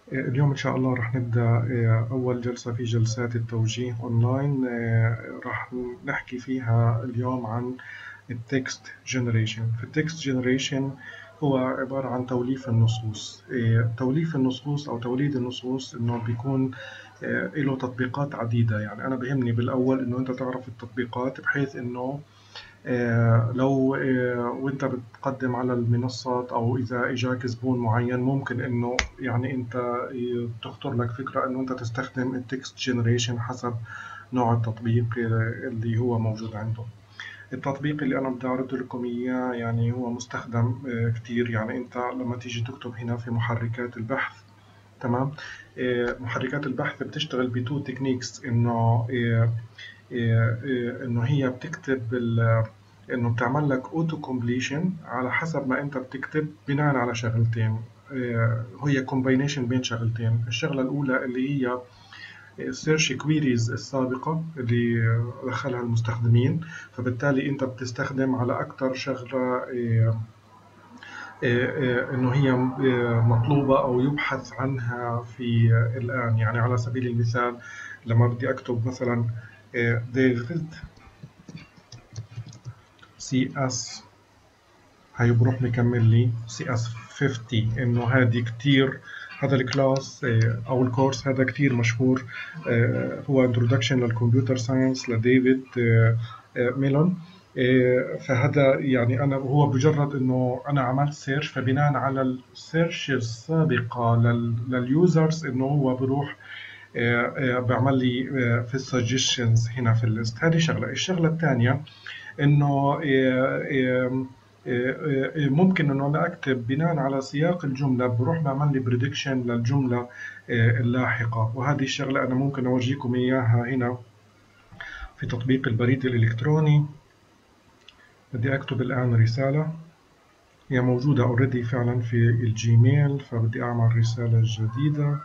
اليوم إن شاء الله رح نبدأ أول جلسة في جلسات التوجيه أونلاين. رح نحكي فيها اليوم عن التكست جنريشن. في التكست جنريشن هو عبارة عن توليف النصوص. توليف النصوص أو توليد النصوص إنه بيكون له تطبيقات عديدة. يعني أنا بهمني بالأول إنه أنت تعرف التطبيقات بحيث إنه لو وانت بتقدم على المنصات او اذا اجاك زبون معين ممكن انه يعني انت تخطر لك فكرة انه انت تستخدم التكست جنريشن حسب نوع التطبيق اللي هو موجود عنده. التطبيق اللي انا بدي اعرض لكم اياه يعني هو مستخدم كتير. يعني انت لما تيجي تكتب هنا في محركات البحث، تمام، محركات البحث بتشتغل بتو تكنيكس. انه هي بتكتب انه بتعمل لك اوتو كومبليشن على حسب ما انت بتكتب بناء على شغلتين. هي كومباينيشن بين شغلتين. الشغله الاولى اللي هي السيرش كويريز السابقه اللي دخلها المستخدمين، فبالتالي انت بتستخدم على اكثر شغله انه هي مطلوبه او يبحث عنها في الان. يعني على سبيل المثال لما بدي اكتب مثلا ديفيد سي اس، هي بروح مكمل لي سي اس 50. انه هذه كتير، هذا الكلاس او الكورس هذا كتير مشهور. هو انترودكشن للكمبيوتر ساينس لديفيد ميلون. فهذا يعني انا هو بمجرد انه انا عملت سيرش، فبناء على السيرش السابقه لليوزرز انه هو بروح بيعمل لي في السجشنز هنا في الليست. هذه شغله. الشغله الثانيه انه ممكن انه انا اكتب بناء على سياق الجمله، بروح بعمل لي بريدكشن للجمله اللاحقه. وهذه الشغله انا ممكن اورجيكم اياها هنا في تطبيق البريد الالكتروني. بدي اكتب الان رساله، هي موجوده اوريدي فعلا في الجيميل، فبدي اعمل رساله جديده.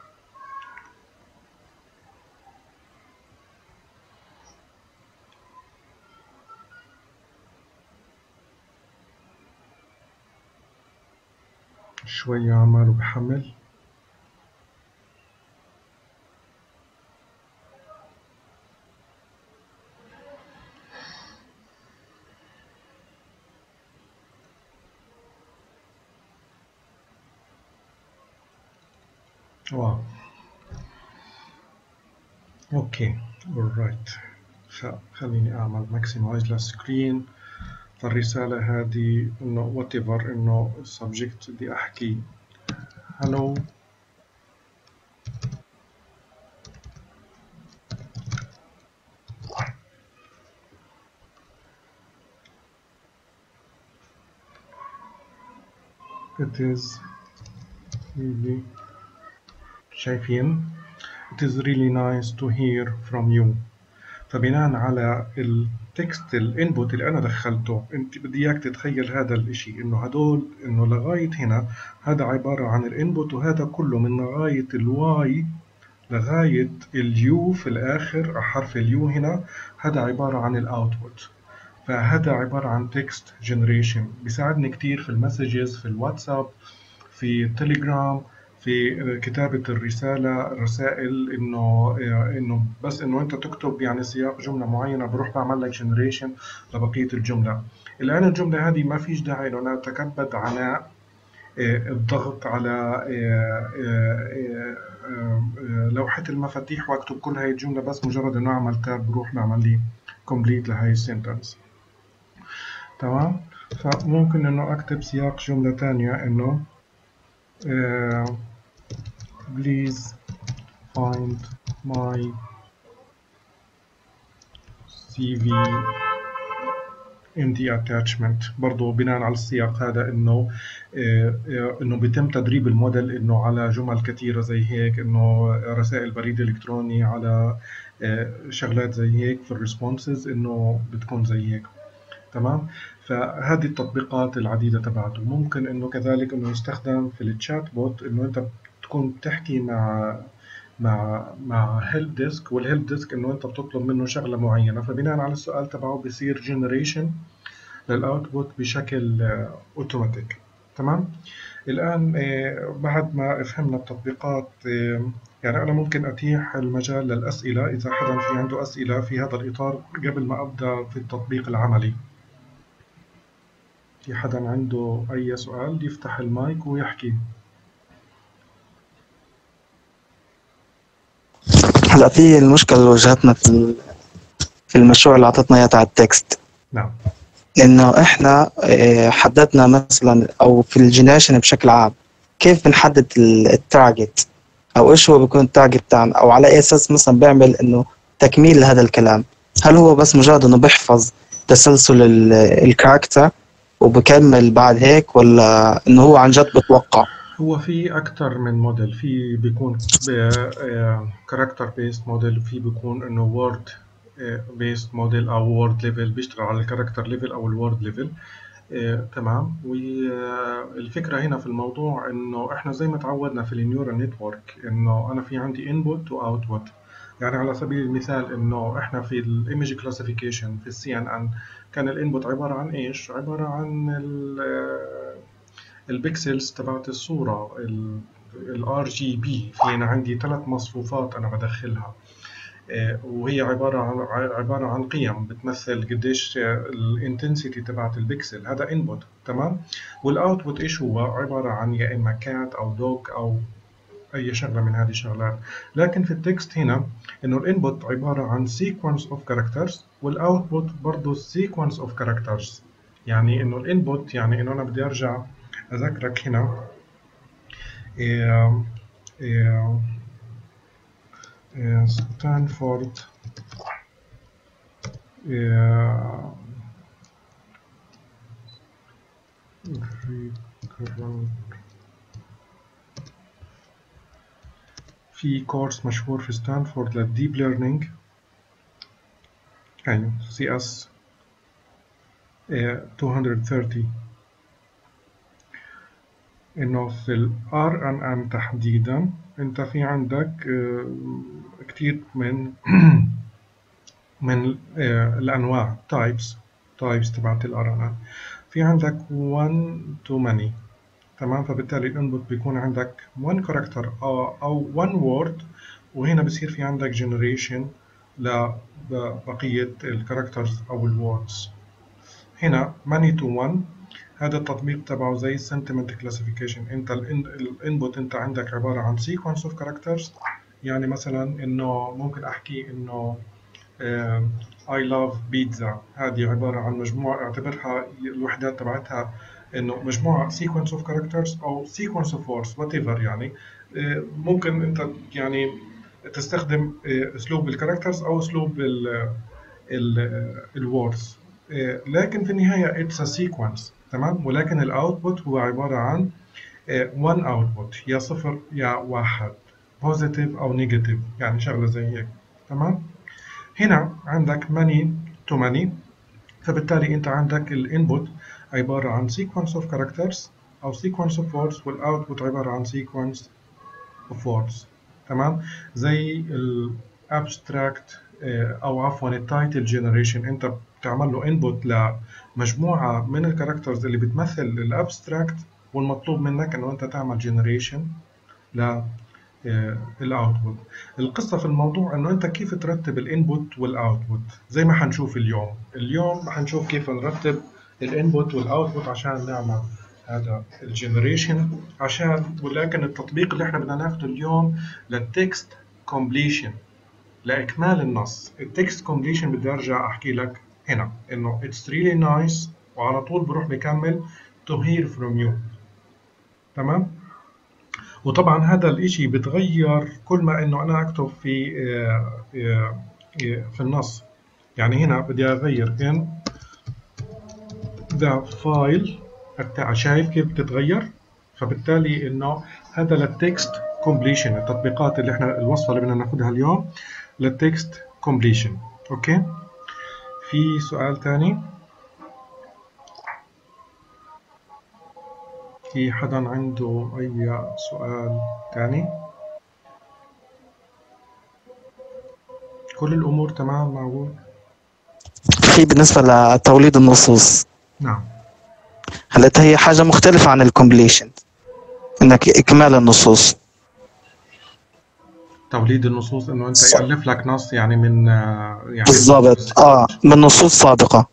شويه عماله بحمل. واو، اوكي، alright. فخليني اعمل ماكسمايز للسكرين. فالرسالة هذه إنه whatever إنه subject بدي أحكي hello it is really شايفين it is really nice to hear from you. فبناء على التكست الانبوت اللي انا دخلته، انت بدي اياك تتخيل هذا الاشي انه هدول انه لغايه هنا هذا عباره عن الانبوت، وهذا كله من لغايه الواي لغاية اليو في الآخر، حرف اليو هنا، هذا عبارة عن الأوتبوت. فهذا عبارة عن تكست جنريشن. بيساعدني كتير في المسجز، في الواتساب، في التليجرام، في كتابة الرسائل. إنه بس إنه أنت تكتب يعني سياق جملة معينة، بروح بعمل لك جنريشن لبقية الجملة. الآن الجملة هذه ما فيش داعي إنه أنا أتكبد عناء الضغط على لوحة المفاتيح واكتب كل هاي الجملة. بس مجرد انه اعمل تاب بروح بعمل لي كومبليت لهاي السنتنس. تمام. فممكن انه اكتب سياق جملة تانية انه please find my CV in the attachment. برضو بناء على السياق هذا انه بيتم تدريب الموديل انه على جمل كثيره زي هيك، انه رسائل بريد الكتروني، على شغلات زي هيك في الريسبونسز انه بتكون زي هيك. تمام. فهذه التطبيقات العديده تبعته. ممكن انه كذلك انه يستخدم في التشات بوت، انه انت تكون بتحكي مع هيلب ديسك، والهيلب ديسك انه انت بتطلب منه شغله معينه، فبناء على السؤال تبعه بيصير جنريشن للاوتبوت بشكل اوتوماتيك. تمام. الآن بعد ما فهمنا التطبيقات، يعني أنا ممكن أتيح المجال للأسئلة إذا حدا في عنده أسئلة في هذا الإطار قبل ما أبدأ في التطبيق العملي. في حدا عنده أي سؤال يفتح المايك ويحكي. هلا في المشكلة اللي واجهتنا في المشروع اللي أعطتنا إياه تاع التكست، نعم. إنه إحنا حددنا مثلا، أو في الجنريشن بشكل عام كيف بنحدد التارجت، أو إيش هو بيكون التارجت تاعنا، أو على أي أساس مثلا بيعمل إنه تكميل لهذا الكلام. هل هو بس مجرد إنه بيحفظ تسلسل الكاركتر وبكمل بعد هيك، ولا إنه هو عن جد بتوقع؟ هو في أكتر من موديل، في بيكون كاركتر بيست موديل، وفي بيكون إنه وورد بيست موديل أو وورد ليفل، بيشتغل على الكاركتر ليفل أو الوورد ليفل. تمام. والفكرة هنا في الموضوع إنه إحنا زي ما تعودنا في النيورال نتورك، إنه أنا في عندي input و output. يعني على سبيل المثال إنه إحنا في الايمج كلاسيفيكيشن في السي ان ان كان الانبوت عبارة عن إيش؟ عبارة عن البكسلز تبعت الصورة، الار جي بي. في أنا عندي 3 مصفوفات أنا بدخلها، وهي عبارة عن قيم بتمثل قديش الانتنسيتي تبعت البكسل. هذا انبوت. تمام. والاوتبوت ايش هو؟ عبارة عن يا اما كات او دوغ او اي شغلة من هذه الشغلات. لكن في التكست هنا انه الانبوت عبارة عن sequence of characters، والاوتبوت برضه sequence of characters. يعني انه الانبوت، يعني انه انا بدي ارجع اذكرك هنا. إيه إيه ستانفورد في كورس مشهور في ستانفورد للديب ليرنينج، يعني سي اس 230، انه في الار ان ان تحديدا انت في عندك كتير من من الانواع تايبس تبعت الار ان ان. في عندك 1 to many. تمام. فبالتالي الانبوت بيكون عندك 1 كاركتر او 1 وورد، وهنا بصير في عندك generation لبقية الكاركترز او الوردز. هنا many to 1 هذا التطبيق تبعه زي sentiment classification. انت الانبوت انت عندك عبارة عن sequence of characters. يعني مثلا انه ممكن احكي انه I love pizza، هذه عبارة عن مجموعة، اعتبرها الوحدات تبعتها انه مجموعة sequence of characters او sequence of words whatever. يعني ممكن انت يعني تستخدم اسلوب الكاركترز او اسلوب الوردز، لكن في النهاية it's a sequence. تمام. ولكن الاوتبوت هو عبارة عن one output، يا صفر يا واحد، positive او negative، يعني شغلة زي هيك. تمام. هنا عندك many to many، فبالتالي انت عندك الانبوت عبارة عن sequence of characters او sequence of words، والاوتبوت عبارة عن sequence of words. تمام. زي الابستراكت او عفوا التايتل جنريشن، انت بتعمل له انبوت لمجموعة من الكاركترز اللي بتمثل الابستراكت، والمطلوب منك انه انت تعمل جنريشن الاوتبوت. القصة في الموضوع انه انت كيف ترتب الانبوت والاوتبوت، زي ما حنشوف اليوم حنشوف كيف نرتب الانبوت والاوتبوت عشان نعمل هذا الجنريشن. ولكن التطبيق اللي احنا بدنا ناخده اليوم للتكست كومبليشن، لاكمال النص. التكست كومبليشن بدي ارجع احكي لك هنا انه it's really nice، وعلى طول بروح بكمل to hear from you. تمام. وطبعا هذا الاشي بتغير كل ما انه انا اكتب في النص. يعني هنا بدي اغير in the file شايف كيف بتتغير. فبالتالي انه هذا للتكست كومبليشن، التطبيقات اللي احنا الوصفة اللي بدنا ناخدها اليوم للتكست كومبليشن. اوكي. في سؤال تاني؟ في حدا عنده اي سؤال تاني؟ كل الامور تمام معقول؟ في بالنسبة لتوليد النصوص، نعم. هلا هي حاجة مختلفة عن الكومبليشن. انك اكمال النصوص. توليد النصوص إنه أنت يألف لك نص يعني من يعني بالضبط، من نصوص سابقة.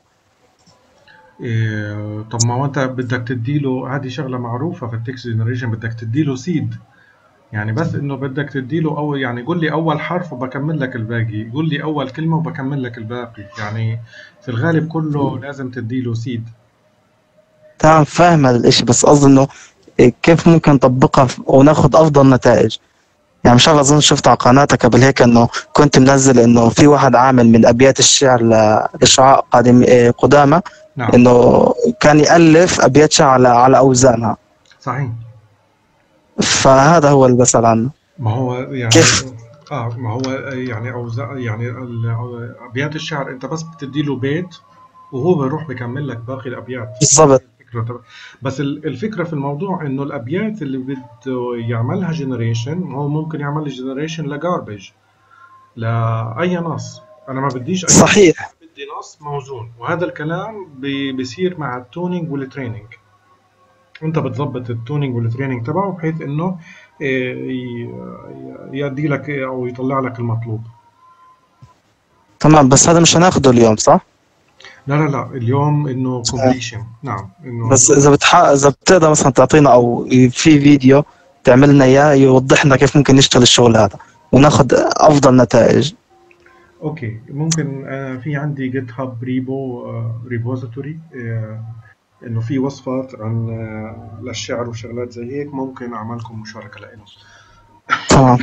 طب ما هو أنت بدك تديله، هذه شغلة معروفة في التكست جنريشن، بدك تديله سيد. يعني بس إنه بدك تديله أول، يعني قول لي أول حرف وبكمل لك الباقي، قول لي أول كلمة وبكمل لك الباقي، يعني في الغالب كله لازم تديله سيد. تمام، فاهم الاشي، بس قصدي انه كيف ممكن نطبقها وناخد افضل نتائج. يعني مش عارف، اظن شفت على قناتك قبل هيك انه كنت منزل انه في واحد عامل من ابيات الشعر لشعراء قدامى، نعم. انه كان يألف ابيات شعر على اوزانها. صحيح. فهذا هو اللي بسأل عنه. ما هو يعني كيف؟ ما هو يعني يعني أبيات الشعر أنت بس بتدي له بيت وهو بيروح بيكمل لك باقي الأبيات. هذه بالضبط. الفكرة بس الفكرة في الموضوع إنه الأبيات اللي بده يعملها جنريشن هو ممكن يعمل جنريشن لجاربج، لأي نص. أنا ما بديش أي نص، صحيح. بدي نص موزون. وهذا الكلام بيصير مع التونينج والتريننج. انت بتظبط التونينج والتريننج تبعه بحيث انه يدي لك او يطلع لك المطلوب. تمام، بس هذا مش هناخده اليوم، صح؟ لا لا لا، اليوم انه كومبليشن. نعم، انه بس هدول. اذا بتقدر مثلا تعطينا او في فيديو تعمل لنا اياه يوضح لنا كيف ممكن نشتغل الشغل هذا وناخذ افضل نتائج. اوكي، ممكن في عندي جيت هاب ريبوزيتوري، انه في وصفات عن للشعر وشغلات زي هيك، ممكن اعملكم مشاركة لإله. تمام.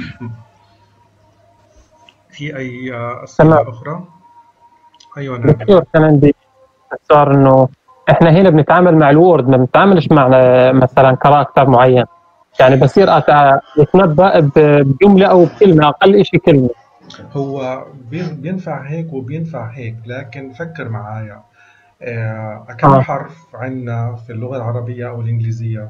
في اي تمام اسئلة اخرى؟ ايوه نادر. دكتور، كان عندي استفسار انه احنا هنا بنتعامل مع الوورد، ما بنتعاملش مع مثلا كاركتر معين. يعني بصير اتنبأ بجملة او بكلمة، اقل شيء كلمة. هو بينفع هيك وبينفع هيك، لكن فكر معايا. كم اه حرف عندنا في اللغة العربية أو الإنجليزية؟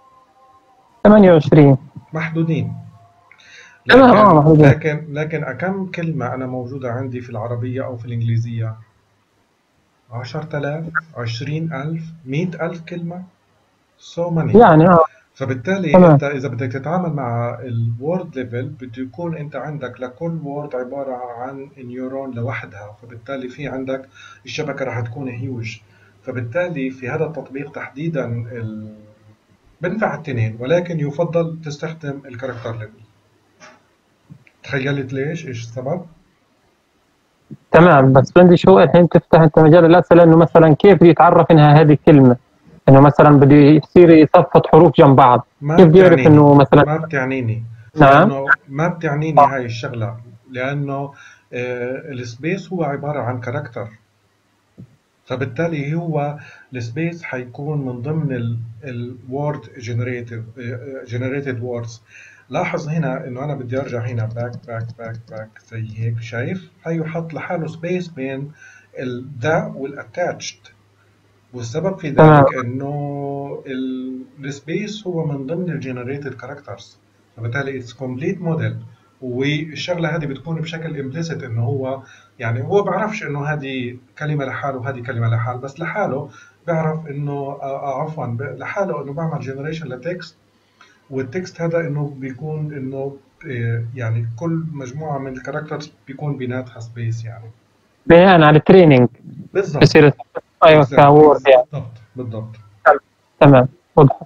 28. محدودين. تمام، لكن محدودين. لكن كم كلمة أنا موجودة عندي في العربية أو في الإنجليزية؟ 10,000، 20,000، 100,000 كلمة. so many. يعني فبالتالي تمام أنت إذا بدك تتعامل مع الوورد ليفل بده يكون أنت عندك لكل وورد عبارة عن نيورون لوحدها، فبالتالي في عندك الشبكة راح تكون هيوج. فبالتالي في هذا التطبيق تحديدا بنفع التنين، ولكن يفضل تستخدم الكاركتر ليفل. تخيلت ليش؟ ايش السبب؟ تمام. بس بدي شو الحين تفتح انت مجال الاسئله، انه مثلا كيف بده يتعرف انها هذه كلمه، انه مثلا بده يصير يصفط حروف جنب بعض، ما كيف بده يعرف بتعنيني انه مثلا؟ ما بتعنيني نعم. لانه ما بتعنيني هاي الشغله، لانه السبيس هو عباره عن كاركتر. فبالتالي هو السبيس حيكون من ضمن الوورد جنريتد ووردز. لاحظ هنا انه انا بدي ارجع هنا باك باك باك باك زي هيك، شايف؟ حيحط لحاله سبيس بين ذا والاتاتشد، والسبب في تمام. ذلك انه السبيس هو من ضمن الجنريتد كاركترز. فبالتالي اتس كومبليت موديل. والشغله هذه بتكون بشكل امبليسيت، انه هو يعني هو بيعرفش انه هذه كلمه لحاله وهذه كلمه لحال، بس لحاله بيعرف انه عفوا لحاله انه بعمل جنريشن لتكست، والتكست هذا انه بيكون انه يعني كل مجموعه من الكاركترز بيكون بيناتها سبيس يعني. بناء على التريننج بالضبط. بصير. ايوه كوورد يعني. بالضبط بالضبط. تمام، واضح.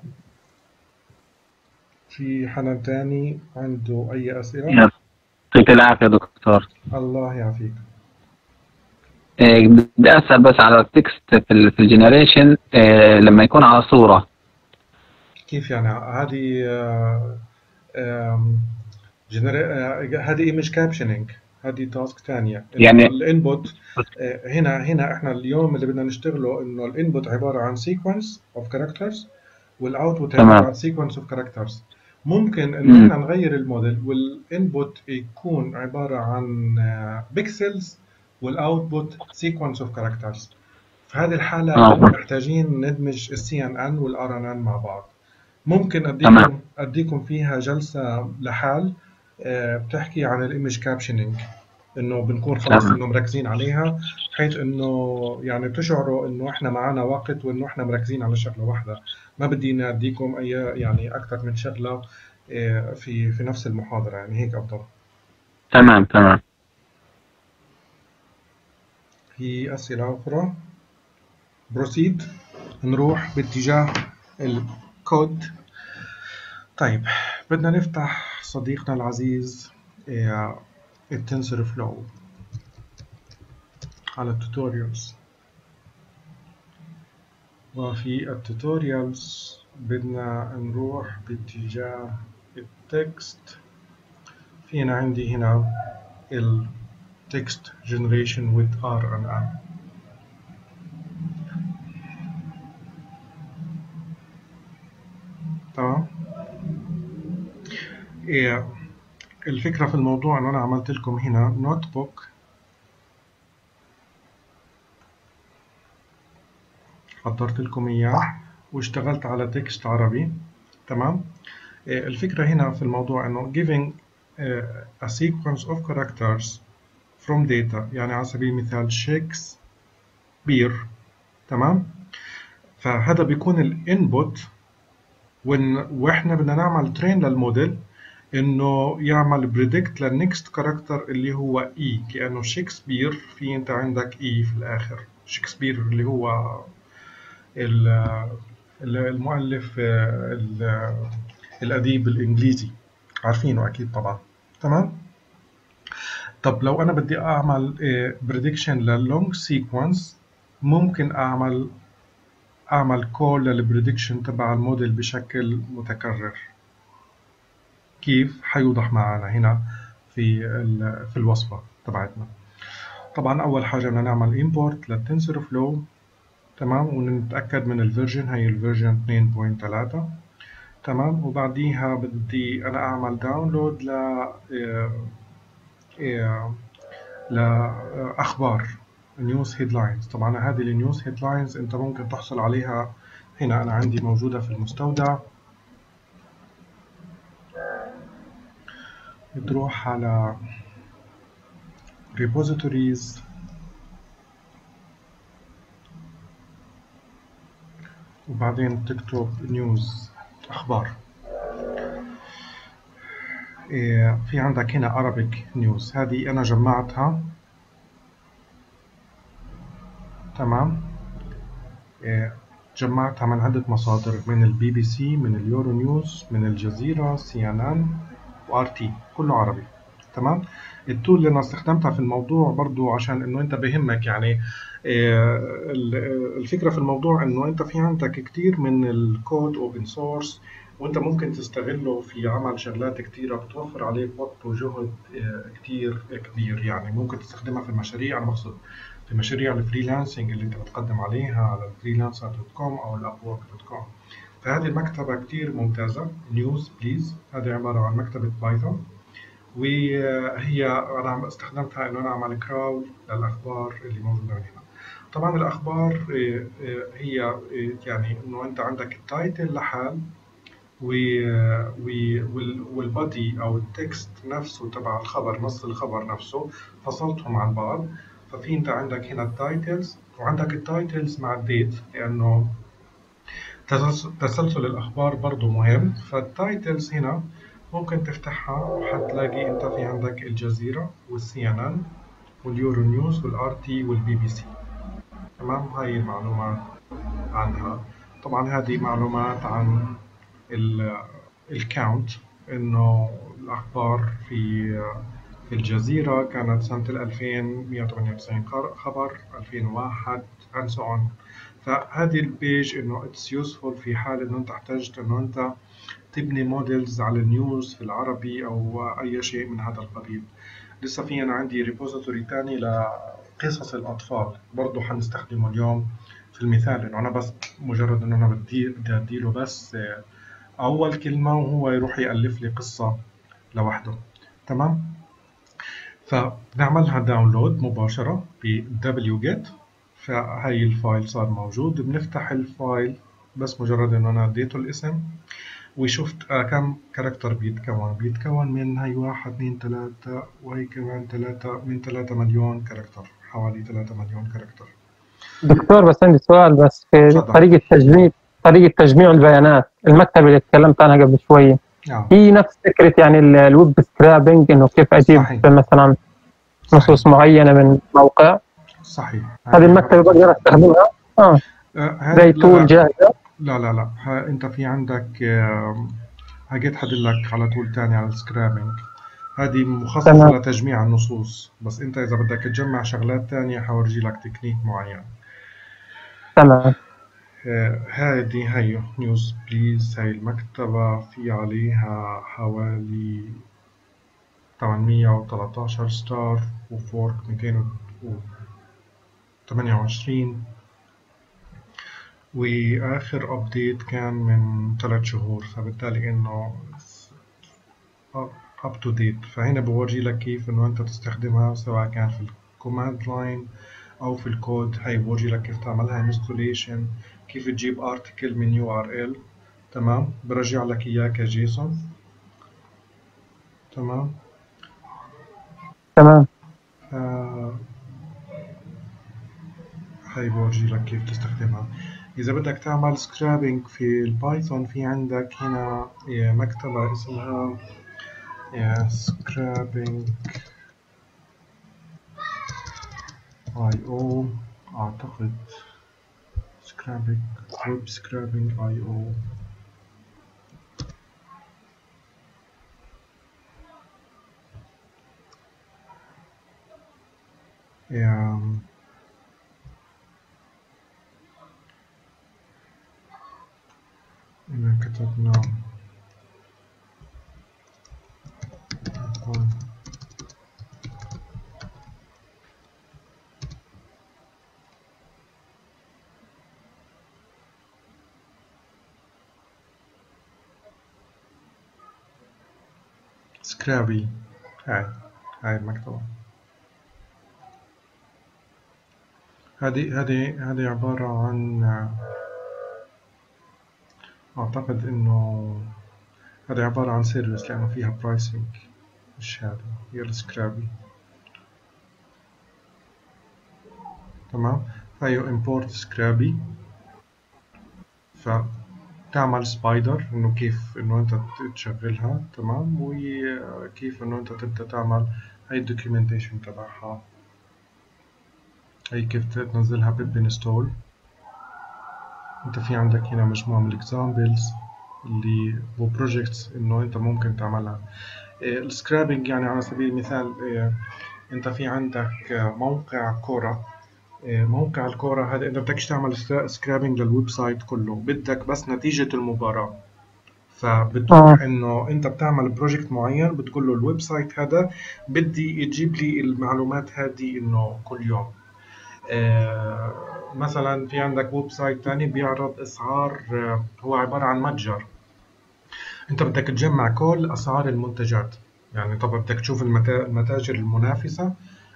في حدا تاني عنده أي أسئلة؟ يعطيك العافية دكتور. الله يعافيك. بدي أسأل بس على التكست في الجنريشن، لما يكون على صورة. كيف يعني؟ هذه هذه ايمج كابشننج، هذه تاسك ثانية. يعني الانبوت هنا احنا اليوم اللي بدنا نشتغله انه الانبوت عبارة عن سيكونس اوف كاركترز، والاوتبوت عبارة تمام. عن سيكونس اوف كاركترز. ممكن انه احنا نغير الموديل والانبوت يكون عبارة عن بيكسلز والاوتبوت سيكونس اوف كاركترز. في هذه الحالة محتاجين ندمج السي ان ان والار ان ان مع بعض. ممكن اديكم فيها جلسة لحال بتحكي عن الايمج كابشننج. انه بنكون خلص تمام. انه مركزين عليها، بحيث انه يعني تشعروا انه احنا معنا وقت وانه احنا مركزين على شغله واحده. ما بدي اديكم اي يعني اكثر من شغله في نفس المحاضره، يعني هيك افضل. تمام. تمام. في اسئله اخرى؟ بروسيد، نروح باتجاه الكود. طيب بدنا نفتح صديقنا العزيز التنسر فلو على التوتوريالز. وفي التوتوريالز بدنا نروح باتجاه التكست. فينا عندي هنا التكست generation with RNN. تمام. الفكرة في الموضوع انه انا عملت لكم هنا نوت بوك، حضرت لكم اياه واشتغلت على تكست عربي. تمام. الفكرة هنا في الموضوع انه giving a sequence of characters from data، يعني على سبيل المثال شكسبير. تمام. فهذا بيكون الانبوت، واحنا بدنا نعمل ترين للموديل انه يعمل بريدكت للنكست كاركتر اللي هو اي، كأنه شكسبير في انت عندك اي في الاخر. شكسبير اللي هو المؤلف الأديب الإنجليزي، عارفينه أكيد طبعا. تمام. طب لو أنا بدي أعمل بريدكشن للونج سيكونس، ممكن أعمل كول للبريدكشن تبع الموديل بشكل متكرر. كيف؟ حيوضح معنا هنا في الوصفة تبعتنا. طبعا أول حاجة بدنا نعمل import للتنسر فلو. تمام. ونتأكد من الفيرجن، هي الفيرجن 2.3. تمام. وبعديها بدي أنا أعمل داونلود لأخبار نيوز هيدلاينز. طبعا هذه النيوز هيدلاينز أنت ممكن تحصل عليها هنا، أنا عندي موجودة في المستودع. بتروح على repositories، وبعدين تكتب نيوز، أخبار. في عندك هنا Arabic نيوز، هذه أنا جمعتها. تمام. جمعتها من عدة مصادر، من البي بي سي، من اليورو نيوز، من الجزيرة، CNN، وRT، كله عربي. تمام. التول اللي انا استخدمتها في الموضوع برضو عشان انه انت بهمك يعني الفكرة في الموضوع انه انت في عندك كتير من الكود اوبن سورس، وانت ممكن تستغله في عمل شغلات كتيرة بتوفر عليك وقت وجهد كتير كبير. يعني ممكن تستخدمها في المشاريع، انا بقصد في مشاريع الفريلانسنج اللي انت بتقدم عليها على freelancer.com او upwork.com. فهذه المكتبة كتير ممتازة، نيوز بليز. هذه عبارة عن مكتبة بايثون، وهي أنا استخدمتها إنه أنا أعمل كراول للأخبار اللي موجودة هنا. طبعا الأخبار هي يعني إنه أنت عندك التايتل لحال، والبادي أو التكست نفسه تبع الخبر، نص الخبر نفسه فصلتهم عن بعض. ففي أنت عندك هنا التايتلز، وعندك التايتلز مع الديت، لأنه تسلسل الأخبار برضو مهم. فالتايتلز هنا ممكن تفتحها وحتلاقي أنت في عندك الجزيرة والCNN واليورو نيوز والRT والبي بي سي. تمام. هاي المعلومات عنها. طبعا هذه معلومات عن الكاونت، إنه الأخبار في الجزيرة كانت سنة 2198 خبر، 2001 and so on. فهذه البيج إنه it's useful في حال إنه أنت احتجت إنه أنت تبني موديلز على النيوز في العربي أو أي شيء من هذا القبيل. لسه في أنا عندي ريبوزيتوري تاني لقصص الأطفال، برضو حنستخدمه اليوم في المثال، إنه أنا بس مجرد إنه أنا بدي أديله بس أول كلمة وهو يروح يألف لي قصة لوحده. تمام. فبنعملها داونلود مباشرة ب wget. فهي الفايل صار موجود، بنفتح الفايل بس مجرد إنه أنا اديته الاسم، وشفت كم كاركتر بيتكون من هاي 1 2 3 وهي كمان 3 من 3 مليون كاركتر، حوالي 3 مليون كاركتر. دكتور بس عندي سؤال بس في تفضل. طريقة تجميع البيانات، المكتبة اللي تكلمت عنها قبل شوية هي نفس فكرة يعني الويب سكرابينج، إنه كيف أجيب صحيح. مثلا نصوص معينة من موقع. صحيح. هذه المكتبة بقدر أستخدمها زي تول جاهزة؟ لا انت في عندك هاجي تحدد لك على تول تاني على السكرابينج، هذه مخصصة لتجميع النصوص، بس انت اذا بدك تجمع شغلات تانية حورجي لك تكنيك معين. تمام. هذه هي نيوز بليز، هاي المكتبة في عليها حوالي 813 ستار وفورك 228، وآخر أبديت كان من 3 شهور، فبالتالي إنه up to date. فهنا بورجي لك كيف إنه أنت تستخدمها سواء كان في الكوماند لاين أو في الكود. هاي بورجي لك كيف تعملها installation، كيف تجيب article من URL. تمام، برجع لك إياه كجيسون. تمام. هاي بورجي لك كيف تستخدمها. إذا بدك تعمل سكرابينج في البايثون، في عندك هنا مكتبة اسمها scrapping.io أعتقد web-scrapping.io. هنا كتبنا سكرابي. هاي المكتبة. هذه عبارة عن أعتقد إنه هذه عبارة عن سيرفيس لأنه فيها برايسنج، مش هذا، هي السكرابي. تمام. هاي import سكرابي، فتعمل سبايدر إنه كيف إنه أنت تشغلها. تمام. وكيف إنه أنت تبدأ تعمل هاي الدوكيومنتيشن تبعها، هاي كيف تنزلها بالانستول. أنت في عندك هنا مجموعة من الإكزامبلز اللي هو بروجيكتس إنه أنت ممكن تعملها. السكرابينج يعني على سبيل المثال أنت في عندك موقع كورة. موقع الكورة هذا أنت بدكش تعمل سكرابينج للويب سايت كله، بدك بس نتيجة المباراة. فبتروح إنه أنت بتعمل بروجكت معين، بتقول له الويب سايت هذا بدي يجيب لي المعلومات هذه إنه كل يوم. مثلا في عندك ويب سايت تاني بيعرض أسعار، هو عبارة عن متجر. أنت بدك تجمع كل أسعار المنتجات، يعني طبعا بدك تشوف المتاجر المنافسة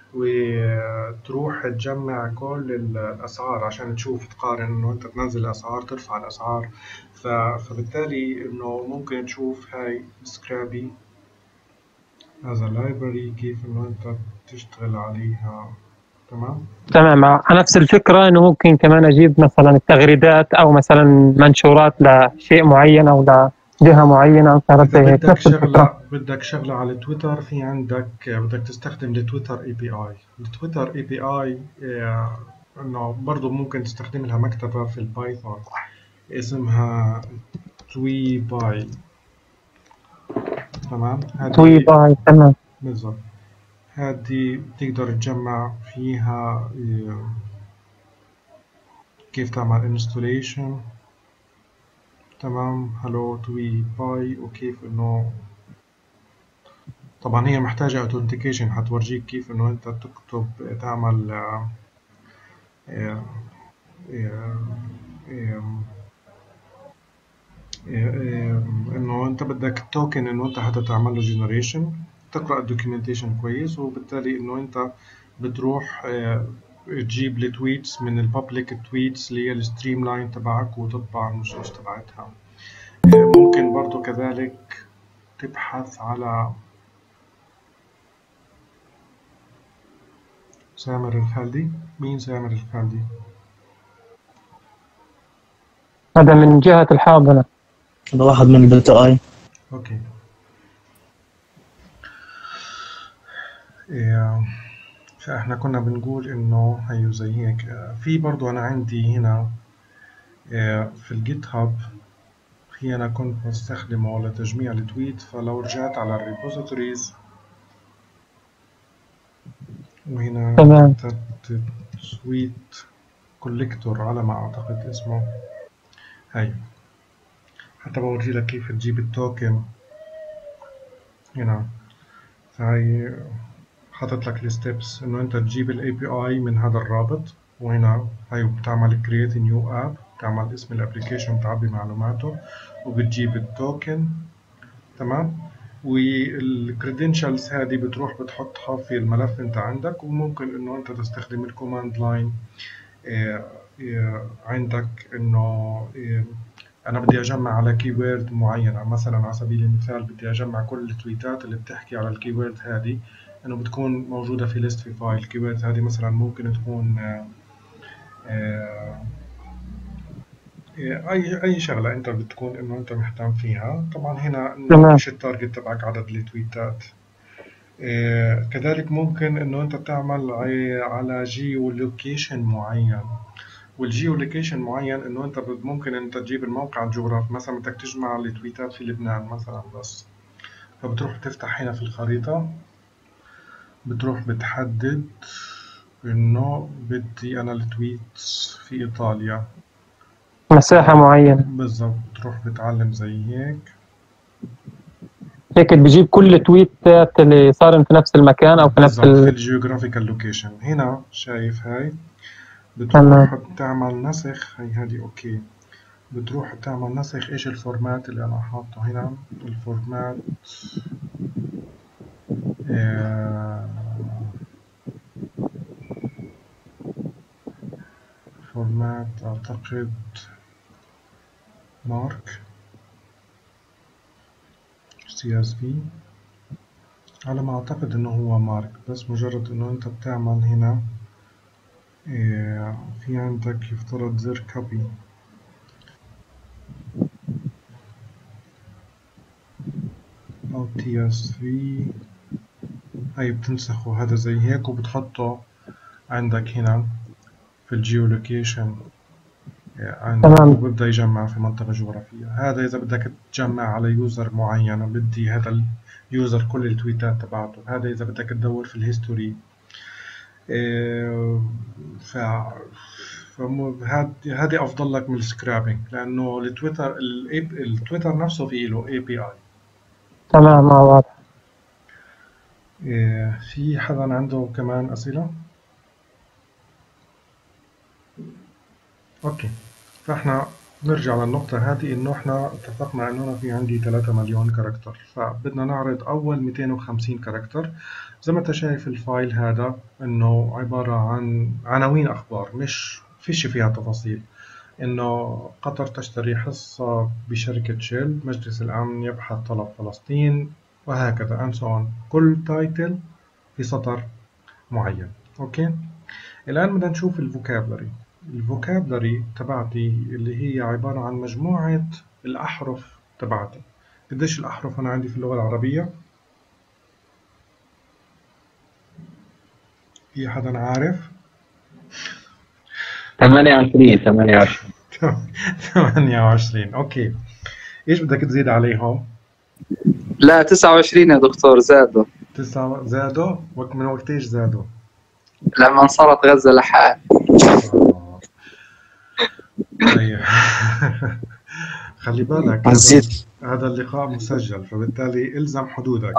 وتروح تجمع كل الأسعار عشان تشوف تقارن، إنه أنت تنزل الأسعار ترفع الأسعار. فبالتالي إنه ممكن تشوف هاي سكرابي هذا لايبرري كيف إنه أنت تشتغل عليها. تمام. على نفس الفكرة إنه ممكن كمان أجيب مثلا التغريدات أو مثلا منشورات لشيء معين أو لجهة معينة أو شغلات زي هيك. نفس الفكرة. بدك شغلة على تويتر، في عندك بدك تستخدم التويتر اي بي اي. التويتر اي بي اي إنه برضو ممكن تستخدم لها مكتبة في البايثون اسمها تويباي. تمام. تويباي. تمام. بالضبط. هذه بتقدر تجمع فيها كيف تعمل installation. تمام. هلو تويباي. وكيف إنه طبعا هي محتاجة authentication، حتورجيك كيف إنه أنت تكتب تعمل إنه أنت بدك توكن إنه أنت حتى تعمل له generation، تقرأ الدوكيومنتيشن كويس، وبالتالي إنه أنت بتروح تجيب التويتس من البابليك تويتس اللي هي الستريم لاين تبعك وتطبع النصوص تبعتها. ممكن ممكن برضو كذلك تبحث على سامر الخالدي. مين سامر الخالدي؟ هذا من جهة الحاضنة. هذا واحد من الداتا اي. اوكي. فاحنا كنا بنقول انه هيو زي هيك. في برضو انا عندي هنا في الجيت هاب، هي انا كنت بستخدمه لتجميع التويت. فلو رجعت على الريبوزيتوريز وهنا تمام. كتبت تويت كوليكتور على ما اعتقد اسمه، هاي حتى بورجي لك كيف تجيب التوكن هنا. فهي حاطط لك الستبس انه انت تجيب الاي بي اي من هذا الرابط، وهنا هاي بتعمل كرييت نيو اب، بتعمل اسم الابلكيشن، بتعبي معلوماته وبتجيب التوكن. تمام. والكريدنشالز هذه بتروح بتحطها في الملف انت عندك، وممكن انه انت تستخدم الكوماند لاين عندك انه انا بدي اجمع على كيورد معينه. مثلا على سبيل المثال بدي اجمع كل التويتات اللي بتحكي على الكيورد هذه، انه بتكون موجوده في ليست في فايل. الكيورد هذه مثلا ممكن تكون اي شغله انت بتكون انه انت مهتم فيها. طبعا هنا انه ايش التارجت تبعك، عدد التويتات. كذلك ممكن انه انت تعمل على جيو لوكيشن معين. والجيو لوكيشن معين انه انت ممكن انت تجيب الموقع الجغرافي. مثلا بدك تجمع التويتات في لبنان مثلا بس، فبتروح تفتح هنا في الخريطة، بتروح بتحدد انه بدي انا التويتس في ايطاليا مساحة معينة. بالضبط. بتروح بتعلم زي هيك بجيب كل التويتات اللي صار في نفس المكان او في نفس في الجيوغرافيكال لوكيشن. هنا شايف هاي بتروح بتعمل نسخ. هذه اوكي. بتروح تعمل نسخ. ايش الفورمات اللي انا حاطه هنا؟ الفورمات فورمات اعتقد مارك CSV على ما اعتقد انه هو مارك. بس مجرد انه انت بتعمل هنا في عندك يفترض زر كوبي او TSV، هاي بتنسخه هذا زي هيك وبتحطه عندك هنا في الجيولوكيشن عندك، وببدأ يجمع في منطقة جغرافية. هذا إذا بدك تجمع على يوزر معين، بدي هذا اليوزر كل التويتات تبعته. هذا إذا بدك تدور في الهيستوري. هذه أفضل لك من السكرابينج، لأنه التويتر نفسه فيه له API. تمام واضح. في حدا عنده كمان أسئلة؟ اوكي. فاحنا نرجع للنقطة هذه، انه احنا اتفقنا انه انا في عندي 3 مليون كاركتر، فبدنا نعرض اول 250 كاركتر. زي ما انت شايف الفايل هذا انه عبارة عن عناوين اخبار، مش فيش فيها تفاصيل. انه قطر تشتري حصة بشركة شيل، مجلس الامن يبحث طلب فلسطين، وهكذا and so on. كل تايتل في سطر معين. اوكي. الان بدنا نشوف الفوكابلري تبعتي اللي هي عبارة عن مجموعة الأحرف تبعتي. قديش الأحرف أنا عندي في اللغة العربية؟ في حدا عارف؟ 28. أوكي. إيش بدك تزيد عليهم؟ لا 29 يا دكتور، زادوا. 9 زادوا؟ من وقت إيش زادوا؟ لما انصرت غزة لحال. طيب. خلي بالك هذا اللقاء مسجل، فبالتالي الزم حدودك.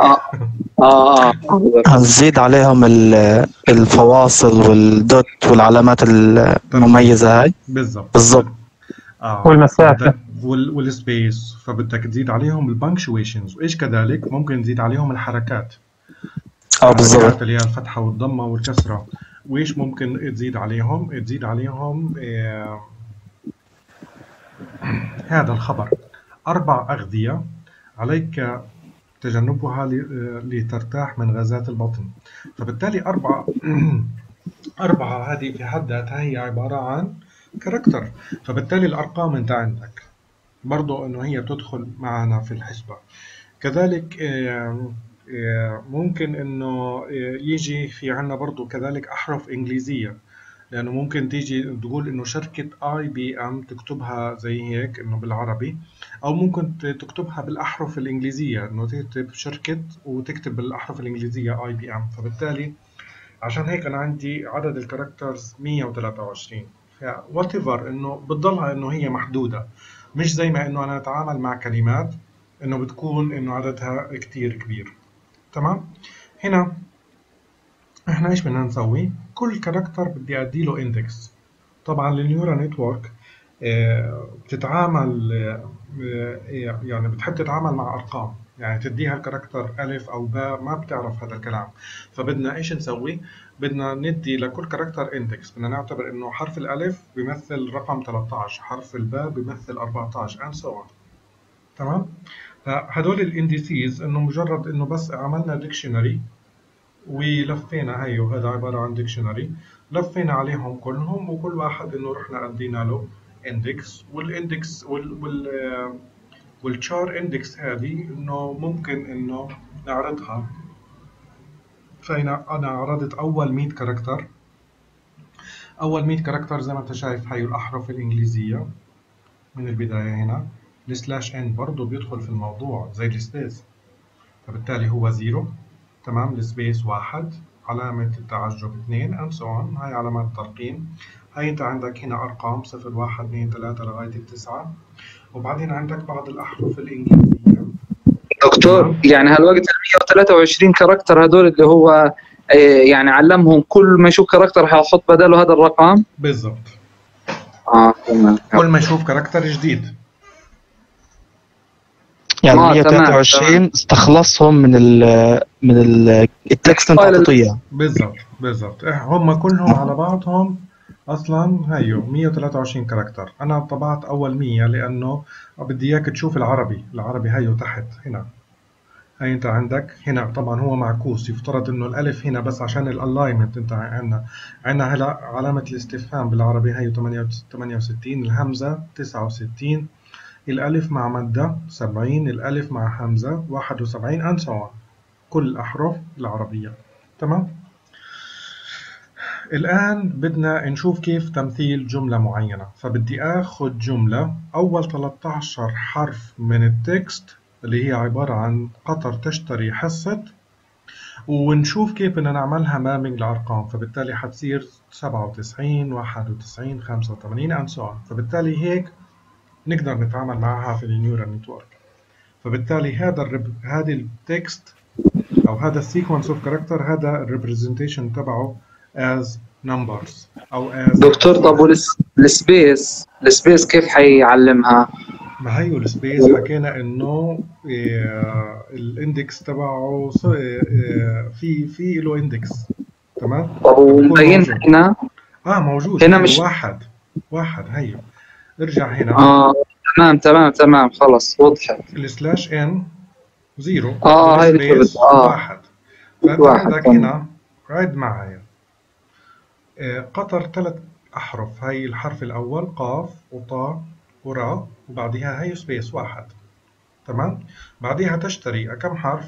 هنزيد عليهم الفواصل والدوت والعلامات المميزة هاي. بالضبط. والمسافة والسبيس. فبدك تزيد عليهم البنكشويشنز، وايش كذلك ممكن تزيد عليهم الحركات. بالضبط. اللي هي الفتحة والضمة والكسرة. وايش ممكن تزيد عليهم؟ هذا الخبر. 4 أغذية عليك تجنبها لترتاح من غازات البطن. فبالتالي 4 هذه في حد ذاتها هي عبارة عن كاركتر. فبالتالي الأرقام أنت عندك برضو أنه هي تدخل معنا في الحسبة. كذلك ممكن أنه يجي في عنا برضو كذلك أحرف إنجليزية، لأنه ممكن تيجي تقول إنه شركة IBM تكتبها زي هيك إنه بالعربي، أو ممكن تكتبها بالأحرف الإنجليزية، إنه تكتب شركة وتكتب بالأحرف الإنجليزية IBM. فبالتالي عشان هيك أنا عندي عدد الكاركترز 123. whatever إنه بتضلها إنه هي محدودة، مش زي ما إنه أنا أتعامل مع كلمات إنه بتكون إنه عددها كتير كبير. تمام. هنا احنا ايش بدنا نسوي؟ كل كاركتر بدي ادي له اندكس. طبعا النيورال نتورك بتتعامل يعني بتحب تتعامل مع ارقام، يعني تديها الكاركتر الف او باء ما بتعرف هذا الكلام. فبدنا ايش نسوي؟ بدنا ندي لكل كاركتر اندكس. بدنا نعتبر انه حرف الالف بيمثل رقم 13، حرف الباء بيمثل 14 and so on. تمام. فهدول الانديسيز انه مجرد انه بس عملنا ديكشنري ولفينا، هيو هذا عبارة عن ديكشنري، لفينا عليهم كلهم وكل واحد انه رحنا ادينا له اندكس. والاندكس والشار اندكس هذه انه ممكن انه نعرضها. فانا عرضت اول 100 كاركتر. اول 100 كاركتر زي ما انت شايف هي الاحرف الانجليزية من البداية. هنا السلاش ان برضه بيدخل في الموضوع زي السبيس، فبالتالي هو 0. تمام. السبيس 1، علامة التعجب 2 and so on. هاي علامات الترقيم. هاي انت عندك هنا ارقام 0 1 2 3 لغاية 9. وبعدين عندك بعض الاحرف الانجليزية. دكتور يعني هالوقت ال 123 كاركتر هدول اللي هو يعني علمهم كل ما يشوف كاركتر حيحط بداله هذا الرقم؟ بالضبط. تمام. كل ما يشوف كاركتر جديد. يعني 123 استخلصهم من التكست اللي انت اعطيته. بالضبط هم كلهم على بعضهم اصلا هيو 123 كاركتر. انا طبعت اول 100 لانه بدي اياك تشوف العربي هيو تحت هنا. هاي انت عندك هنا طبعا هو معكوس، يفترض انه الالف هنا بس عشان الالاينمنت. انت عندنا هلا علامة الاستفهام بالعربي هي 68، الهمزة 69، الالف مع مادة 70، الالف مع همزة 71 and so on. كل الأحرف العربية. تمام. الآن بدنا نشوف كيف تمثيل جملة معينة. فبدي آخذ جملة أول 13 حرف من التكست اللي هي عبارة عن قطر تشتري حصة، ونشوف كيف بدنا نعملها مامينج لأرقام. فبالتالي حتصير 97 91 85 and so on. فبالتالي هيك نقدر نتعامل معها في النيورال نتورك. فبالتالي هذا التكست أو هذا السيكونس اوف كاركتر هذا الريبريزنتيشن تبعه as numbers أو as. دكتور طب السبيس كيف حيعلمها؟ ما هي السبيس حكينا إنه الاندكس تبعه في له اندكس. تمام. طب ومبين هنا؟ موجود هنا مش واحد هي. ارجع هنا. تمام خلص وضحت. السلاش ان 0 هاي السبيس 1. فأنت عندك هنا عد معايا قطر 3 أحرف. هاي الحرف الأول قاف وطاء وراء، وبعدها هاي سبيس 1. تمام. بعدها تشتري كم حرف؟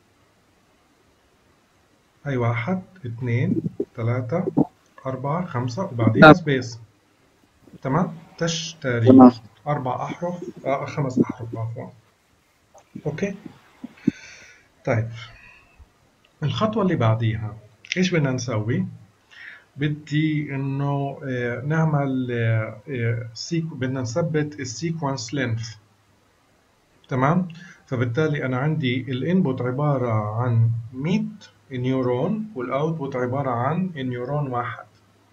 هاي 1 2 3 4 5 وبعدها سبيس. تمام. تشتري 4 أحرف 5 أحرف عفوا. أوكي. طيب الخطوة اللي بعديها إيش بدنا نسوي؟ بدي إنه نعمل بدنا نثبت السيكونس لينث. تمام. فبالتالي أنا عندي الانبوت عبارة عن 100 نيورون والأوتبوت عبارة عن نيورون 1.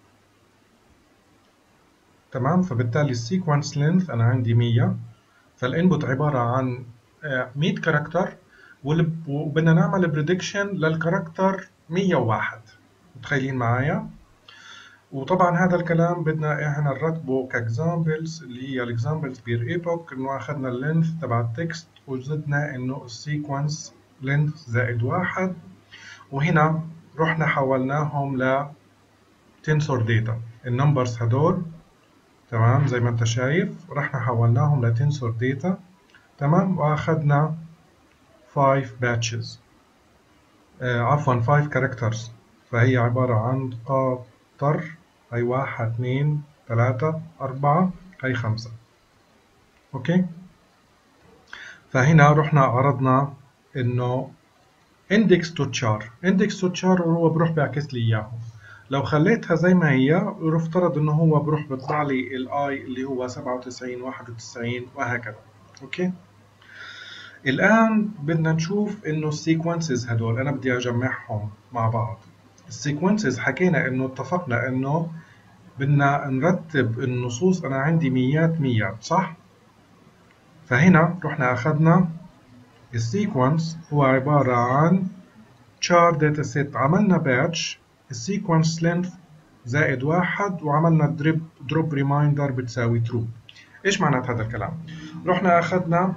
تمام. فبالتالي السيكونس لينث أنا عندي 100، فالانبوت عبارة عن 100 كاركتر، وبدنا نعمل بريدكشن للكاركتر 101. متخيلين معايا؟ وطبعا هذا الكلام بدنا احنا نرتبه كاكزامبلز، اللي هي الاكزامبلز بير ايبوك، انه اخذنا اللينث تبع التكست وزدنا انه السيكونس لينث زائد 1، وهنا رحنا حولناهم ل تنسور داتا. النمبرز هدول تمام زي ما انت شايف رحنا حولناهم لتنسور داتا. تمام. واخذنا 5 باتشز، عفوا 5 كاركترز، فهي عبارة عن قاطر، هي 1 2 3 4 هي 5. اوكي. فهنا رحنا عرضنا انه index to char. index to char هو بروح بيعكس لي اياه. لو خليتها زي ما هي يفترض انه هو بروح بيطلع لي الاي اللي هو 97 91 وهكذا. اوكي. الان بدنا نشوف انه السيكونسز هدول انا بدي اجمعهم مع بعض. السيكونسز حكينا انه اتفقنا انه بدنا نرتب النصوص. انا عندي ميات صح؟ فهنا رحنا اخذنا السيكونس هو عبارة عن char data set، عملنا باتش السيكونس length زائد 1 وعملنا drop reminder بتساوي true. ايش معنات هذا الكلام؟ رحنا اخذنا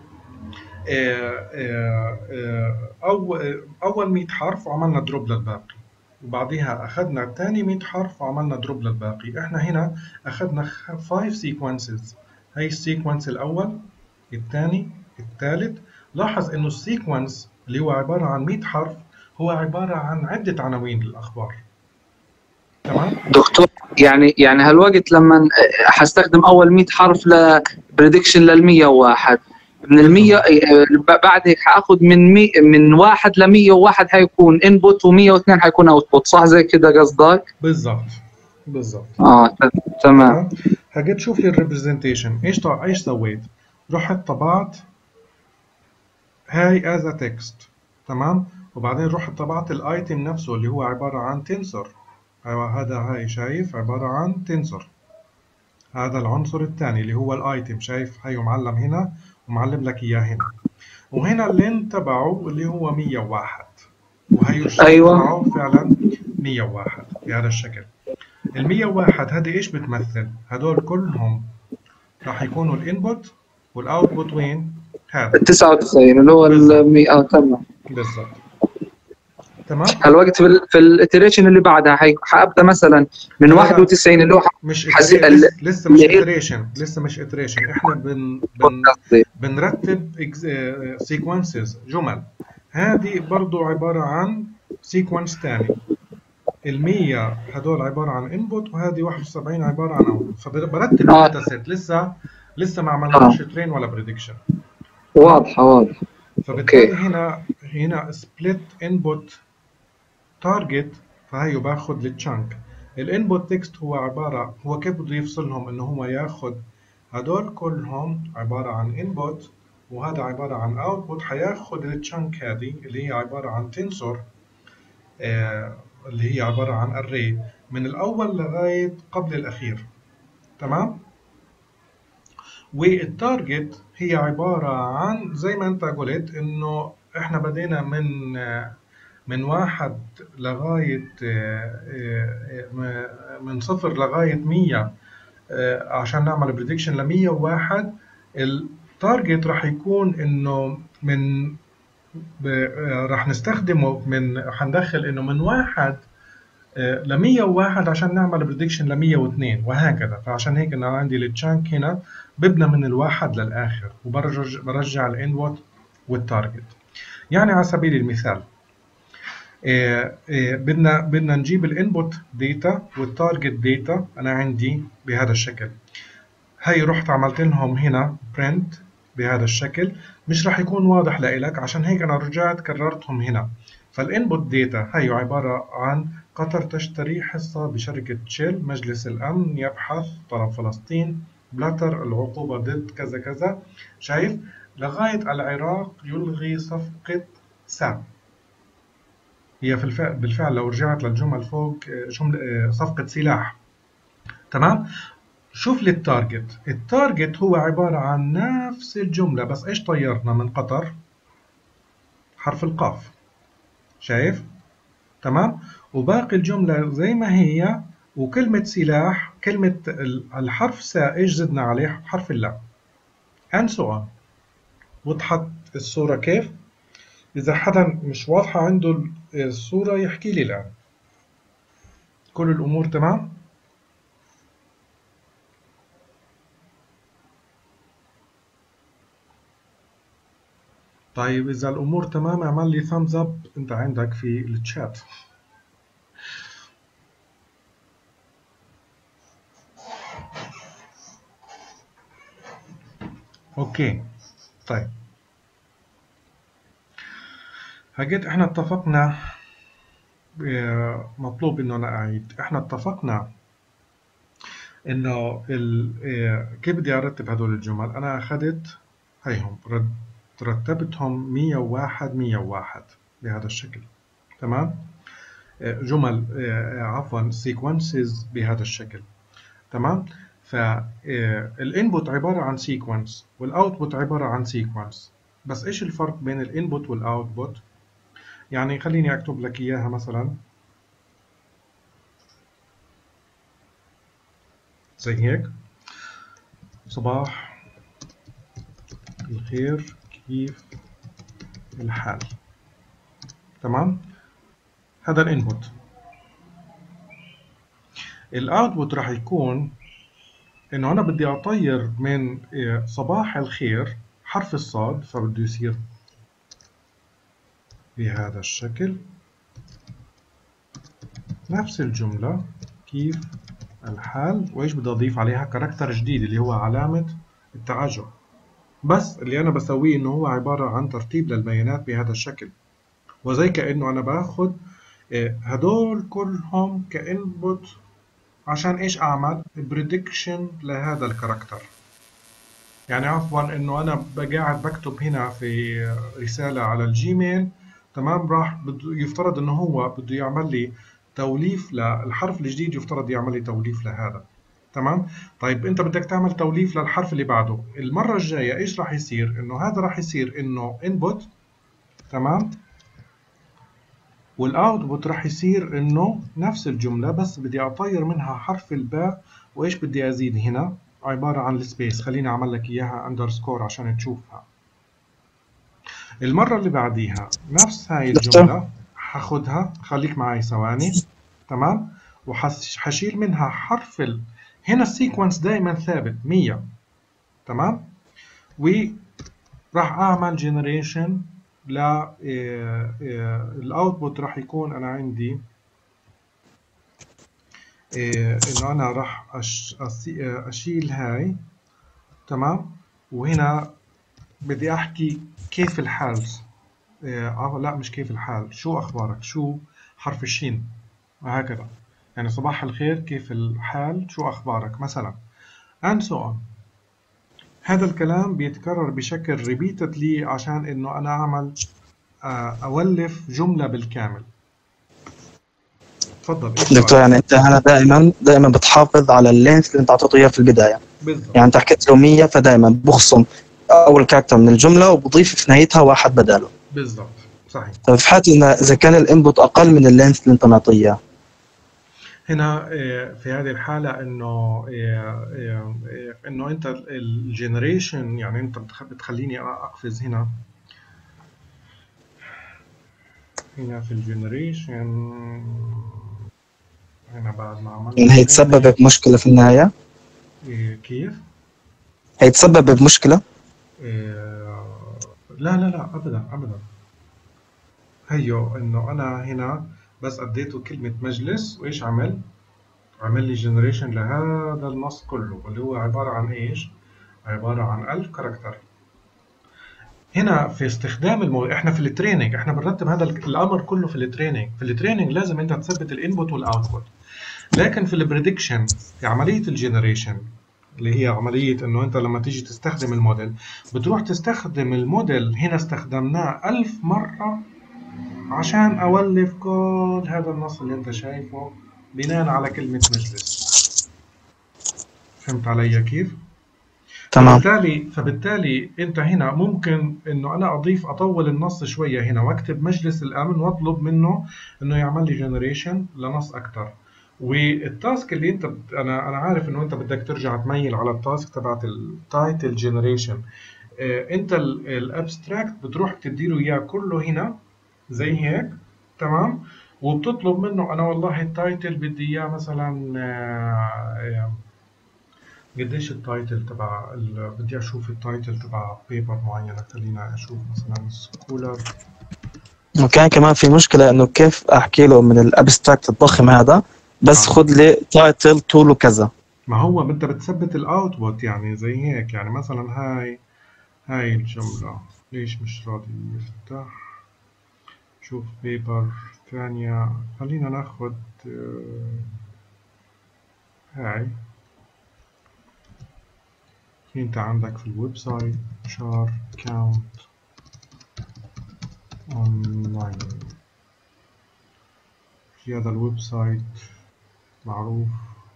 اول 100 حرف وعملنا دروب للباقي، وبعديها اخذنا ثاني 100 حرف وعملنا دروب للباقي. احنا هنا اخذنا 5 سيكونسز، هي السيكونس الاول الثاني الثالث. لاحظ انه السيكونس اللي هو عبارة عن 100 حرف هو عبارة عن عدة عناوين للأخبار. تمام؟ دكتور يعني هالوقت لما حستخدم اول 100 حرف لبريدكشن لل 101 من ال 100 بعد هيك حاخذ من 1 ل 101 حيكون انبوت و102 حيكون اوتبوت، صح زي كده قصدك؟ بالضبط. تمام. هجيت شوف لي الريبريزنتيشن ايش سويت؟ رحت طبعت هاي از تكست. تمام. وبعدين رحت طبعت الايتم نفسه اللي هو عبارة عن تنسور. هاي شايف عبارة عن تنسور. هذا العنصر الثاني اللي هو الايتم، شايف هاي معلم هنا ومعلم لك اياه هنا. وهنا اللين تبعه اللي هو 101، وهي الشكل تبعه فعلا 101 بهذا الشكل. ال 101 هذه ايش بتمثل؟ هدول كلهم راح يكونوا الانبوت، والاوتبوت وين؟ هذا 99 اللي هو ال 100. تمام بالضبط. تمام. هالوقت في الاتريشن اللي بعدها حابدا مثلا من 91 اللي هو مش لسه مش اتريشن. احنا بنرتب سيكونسز جمل. هذه برضو عبارة عن سيكونس ثاني. ال100 هدول عبارة عن انبوت، وهذه 71 عبارة عن اوتبوت. فبرتب الداتا سيت. لسه ما عملناش ترين ولا بريدكشن. واضحة. فبالتالي هنا سبليت انبوت تارجت، فهي باخذ التشانك. الانبوت تكست هو كيف بده يفصلهم؟ انه هو ياخذ هدول كلهم عبارة عن انبوت، وهذا عبارة عن اوتبوت. حياخذ التشانك هذه اللي هي عبارة عن تنسور، اللي هي عبارة عن array من الأول لغاية قبل الأخير. تمام؟ والتارجت هي عبارة عن زي ما أنت قلت إنه إحنا بدينا من 1 لغاية من 0 لغاية 100 عشان نعمل بريدكشن ل 101. التارجت راح يكون إنه راح نستخدمه حندخل انه من 1 ل 101 عشان نعمل بريدكشن ل 102 وهكذا. فعشان هيك انا عندي التشانك هنا ببنى من الواحد للاخر، وبرجع الانبوت والتارجت. يعني على سبيل المثال بدنا نجيب الانبوت داتا والتارجت داتا. انا عندي بهذا الشكل. هي رحت عملت لهم هنا print بهذا الشكل. مش راح يكون واضح لإلك، عشان هيك أنا رجعت كررتهم هنا. فالإنبوت داتا هي عبارة عن قطر تشتري حصة بشركة شيل، مجلس الأمن يبحث طلب فلسطين، بلاتر العقوبة ضد كذا كذا. شايف؟ لغاية العراق يلغي صفقة سام. هي بالفعل لو رجعت للجمل فوق صفقة سلاح. تمام؟ شوف لي التارجت هو عبارة عن نفس الجملة، بس ايش طيرنا من قطر؟ حرف القاف. شايف؟ تمام؟ وباقي الجملة زي ما هي، وكلمة سلاح، كلمة الحرف سا ايش زدنا عليه؟ حرف اللا. and so on. وضحت الصورة كيف؟ إذا حدا مش واضحة عنده الصورة يحكي لي الآن. كل الأمور تمام؟ طيب إذا الأمور تمام اعمل لي thumbs up أنت عندك في الشات. أوكي. طيب هجيت احنا اتفقنا، مطلوب انه انا اعيد. احنا اتفقنا انه كيف بدي ارتب هدول الجمل. انا اخذت هيهم رتبتهم 101 101 بهذا الشكل. تمام. جمل عفوا sequences بهذا الشكل. تمام. فالانبوت عبارة عن sequence والاوتبوت عبارة عن sequence. بس ايش الفرق بين الانبوت والاوتبوت؟ يعني خليني اكتب لك اياها مثلا زي هيك: صباح الخير، كيف الحال؟ تمام. هذا الانبوت. الاوتبوت راح يكون انه انا بدي اطير من صباح الخير حرف الصاد، فبده يصير بهذا الشكل. نفس الجملة كيف الحال، وايش بدي اضيف عليها؟ كاركتر جديد اللي هو علامة التعجب. بس اللي انا بسويه انه هو عبارة عن ترتيب للبيانات بهذا الشكل، وزي كأنه انا باخد هدول كلهم كإنبوت عشان ايش؟ اعمل بريدكشن لهذا الكاركتر. يعني عفوا انه انا قاعد بكتب هنا في رسالة على الجيميل، تمام، راح يفترض انه هو بده يعمل لي توليف للحرف الجديد، يفترض يعمل لي توليف لهذا. تمام. طيب انت بدك تعمل توليف للحرف اللي بعده. المرة الجاية ايش راح يصير؟ انه هذا راح يصير انه input، تمام، والاوتبوت راح يصير انه نفس الجملة بس بدي اطير منها حرف الباء. وايش بدي ازيد هنا؟ عبارة عن السبيس. خليني اعمل لك اياها اندرسكور عشان تشوفها. المرة اللي بعديها نفس هاي الجملة هاخدها، خليك معي ثواني، تمام، وحشيل منها حرف هنا السيكونس دائما ثابت 100، تمام، وراح اعمل جنريشن ل الاوتبوت. راح يكون انا عندي انه انا راح اشيل هاي، تمام، وهنا بدي احكي كيف الحال. لا مش كيف الحال، شو اخبارك، شو حرف الشين، وهكذا. يعني صباح الخير، كيف الحال، شو اخبارك مثلا، and so on. هذا الكلام بيتكرر بشكل repeatedly عشان انه انا اعمل اولف جملة بالكامل. تفضل. دكتور، يعني انت هنا دائما بتحافظ على اللينث اللي انت اعطيته اياه في البدايه. بالضبط. يعني انت حكيت له 100، فدائما بخصم اول كاركتر من الجمله وبضيف في نهايتها واحد بداله. بالضبط صحيح. طيب في حالة اذا كان الانبوت اقل من اللينث اللي انت معطيه، هنا في هذه الحالة انه انت الجنريشن، يعني انت بتخليني اقفز هنا في الجنريشن هنا بعد ما عملت يعني هيتسبب بمشكله في النهايه. كيف؟ هيتسبب بمشكله؟ لا ابدا ابدا. هيو انه انا هنا بس اديته كلمة مجلس، وايش عمل لي جنريشن لهذا النص كله اللي هو عبارة عن ايش؟ عبارة عن 1000 كاركتر. هنا في استخدام احنا في التريننج احنا بنرتب هذا الامر كله في التريننج. في التريننج لازم انت تثبت الانبوت والاوتبوت، لكن في البريدكشن، في عملية الجنريشن اللي هي عملية انه انت لما تيجي تستخدم الموديل بتروح تستخدم الموديل. هنا استخدمناه 1000 مرة عشان اولف كل هذا النص اللي انت شايفه بناء على كلمة مجلس. فهمت علي كيف؟ تمام. فبالتالي انت هنا ممكن انه انا اطول النص شوية هنا واكتب مجلس الامن واطلب منه انه يعمل لي جنريشن لنص اكثر، والتاسك اللي انت انا عارف انه انت بدك ترجع تميل على التاسك تبعت التايتل جنريشن. انت الابستراكت بتروح بتديله اياه كله هنا زي هيك، تمام، وبتطلب منه انا والله التايتل بدي اياه مثلا قديش التايتل تبع بدي اشوف التايتل تبع بيبر معينه، خلينا اشوف مثلا سكولر. وكان كمان في مشكلة إنه كيف أحكي له من الأبستراكت الضخم هذا بس خد لي تايتل طوله كذا. ما هو انت بتثبت الاوتبوت يعني زي هيك، يعني مثلا هاي الجملة ليش مش راضي يفتح؟ شوف بيبر ثانية، خلينا ناخد هاي. انت عندك في الويب سايت شار كاونت اونلاين، في هذا الويب سايت معروف.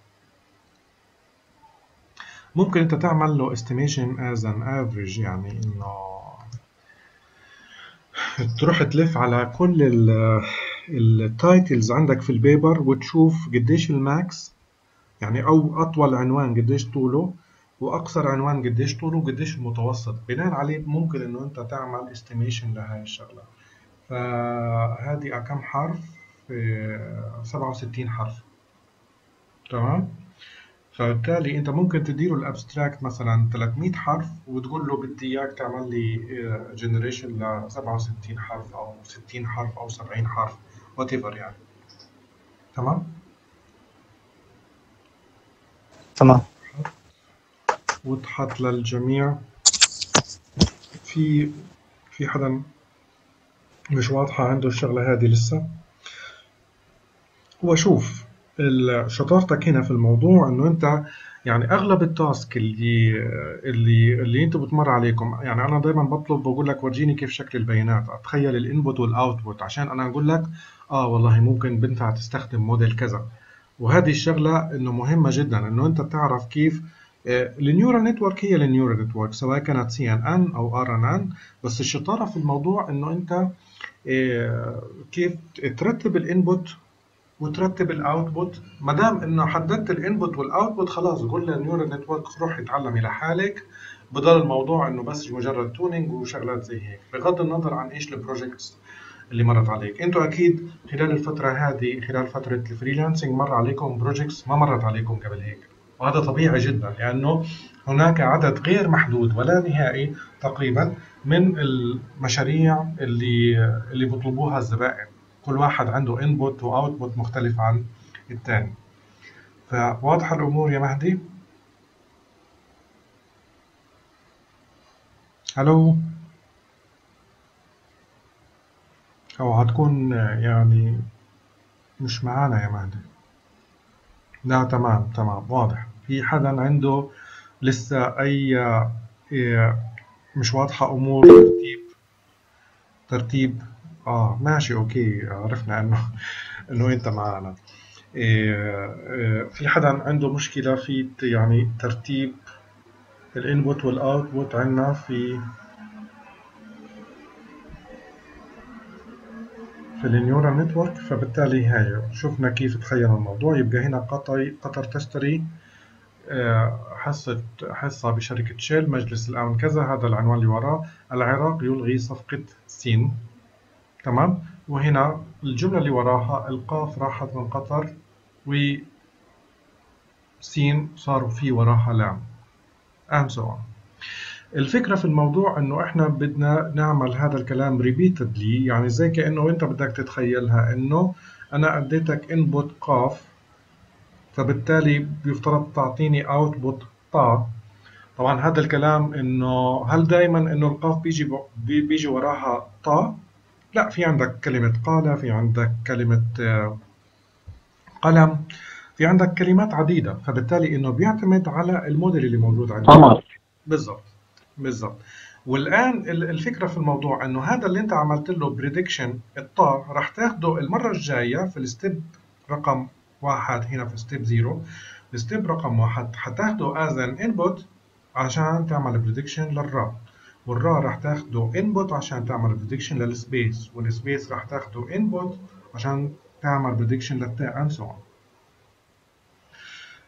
ممكن انت تعمل له estimation as an average، يعني انه تروح تلف على كل التايتلز عندك في البيبر وتشوف قديش الماكس، يعني او اطول عنوان قديش طوله واقصر عنوان قديش طوله وقديش المتوسط، بناء عليه ممكن انه انت تعمل استيميشن لهاي الشغله. فهذه كم حرف؟ 67 حرف، تمام. فبالتالي انت ممكن تديله الابستراكت مثلا 300 حرف وتقول له بدي اياك تعمل لي جنريشن ل 67 حرف او 60 حرف او 70 حرف وات ايفر يعني، تمام. تمام. وضحت للجميع؟ في حدا مش واضحة عنده الشغلة هذه لسه؟ هو شوف، شطارتك هنا في الموضوع انه انت يعني اغلب التاسك اللي انتوا بتمر عليكم، يعني انا دايما بطلب بقول لك ورجيني كيف شكل البيانات، اتخيل الانبوت والاوتبوت عشان انا اقول لك والله ممكن بنفع تستخدم موديل كذا. وهذه الشغلة انه مهمة جدا انه انت تعرف كيف النيورال نتورك هي النيورال نتورك سواء كانت CNN او RNN، بس الشطارة في الموضوع انه انت كيف ترتب الانبوت وترتب الاوتبوت. ما دام انه حددت الانبوت والاوتبوت خلاص قول للنيورال نتورك روح اتعلمي لحالك، بضل الموضوع انه بس مجرد تونينج وشغلات زي هيك، بغض النظر عن ايش البروجكتس اللي مرت عليك. انتوا اكيد خلال الفتره هذه، خلال فتره الفريلانسنج، مر عليكم بروجكتس ما مرت عليكم قبل هيك، وهذا طبيعي جدا لانه هناك عدد غير محدود ولا نهائي تقريبا من المشاريع اللي بيطلبوها الزبائن، كل واحد عنده انبوت واوتبوت مختلف عن الثاني. فواضحه الامور يا مهدي؟ الو، او هتكون يعني مش معانا يا مهدي؟ لا تمام واضح. في حدا عنده لسه اي مش واضحه امور ترتيب ماشي اوكي، عرفنا انه انت معانا. في حدا عنده مشكله في يعني ترتيب الانبوت والاوتبوت عندنا في النيورال نتورك؟ فبالتالي هاي شفنا كيف تخيل الموضوع. يبقى هنا قطر تشتري حصة بشركة شيل، مجلس الأمن كذا، هذا العنوان اللي وراه. العراق يلغي صفقة سين، تمام. وهنا الجملة اللي وراها القاف راحت من قطر وسين صار في وراها لام and so on. الفكرة في الموضوع انه احنا بدنا نعمل هذا الكلام repeatedly، يعني زي كأنه انت بدك تتخيلها انه انا اديتك input قاف، فبالتالي بيفترض تعطيني output طا. طبعا هذا الكلام انه هل دائما انه القاف بيجي وراها طا؟ لا، في عندك كلمة قال، في عندك كلمة قلم، في عندك كلمات عديدة، فبالتالي انه بيعتمد على الموديل اللي موجود عندك. بالضبط. والآن الفكرة في الموضوع انه هذا اللي انت عملت له بريدكشن الطا راح تاخده المرة الجاية في الستيب رقم 1. هنا في ستيب 0 الستيب رقم 1 حتاخده as an input عشان تعمل بريدكشن للراء، والراء راح تاخده input عشان تعمل بريدكشن للسبيس، والسبيس راح تاخده input عشان تعمل بريدكشن للتاء and so on.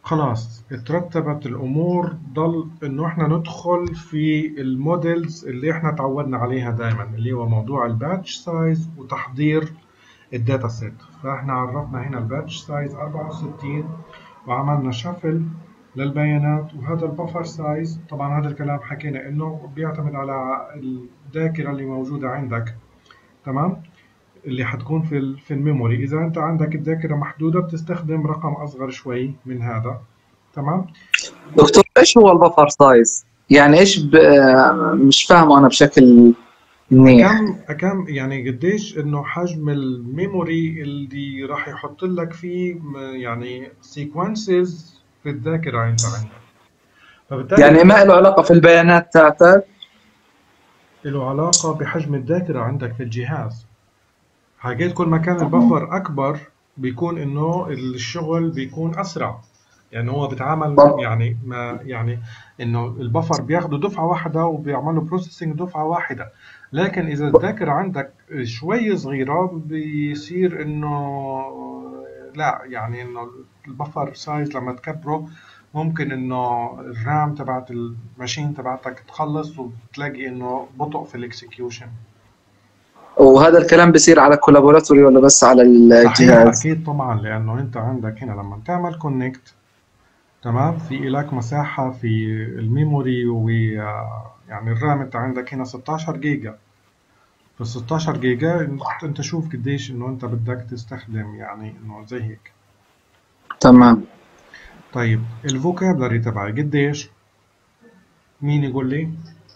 خلاص اترتبت الامور، ضل انه احنا ندخل في المودلز اللي احنا تعودنا عليها دائما، اللي هو موضوع الباتش سايز وتحضير الداتا سيت. فاحنا عرفنا هنا الباتش سايز 64 وعملنا شفل للبيانات، وهذا البفر سايز طبعا هذا الكلام حكينا انه بيعتمد على الذاكرة اللي موجودة عندك، تمام، اللي حتكون في الميموري. اذا انت عندك الذاكرة محدودة بتستخدم رقم اصغر شوي من هذا، تمام. دكتور ايش هو البفر سايز؟ يعني ايش مش فاهمه انا بشكل منيح. كم يعني قديش انه حجم الميموري اللي راح يحط لك فيه يعني سيكونسز في الذاكرة انت عندك. فبالتالي يعني ما له علاقه في البيانات تاعتك؟ له علاقة بحجم الذاكرة عندك في الجهاز. حكيت كل ما كان البفر أكبر بيكون إنه الشغل بيكون أسرع، يعني هو بيتعامل يعني ما يعني إنه البفر بياخده دفعة واحدة وبيعملوا بروسيسنج دفعة واحدة. لكن إذا الذاكرة عندك شوي صغيرة بيصير إنه لا، يعني إنه البفر سايز لما تكبره ممكن إنه الرام تبعت الماشين تبعتك تخلص وتلاقي إنه بطء في الإكسكيوشن. وهذا الكلام بيصير على كولابوراتوري ولا بس على صحيح، الجهاز؟ أكيد طبعا، لأنه أنت عندك هنا لما تعمل كونكت، تمام، في لك مساحة في الميموري يعني الرام أنت عندك هنا 16 جيجا. في 16 جيجا أنت شوف قديش إنه أنت بدك تستخدم، يعني إنه زي هيك. تمام. طيب الفوكابلري تبعي قديش؟ مين يقول لي؟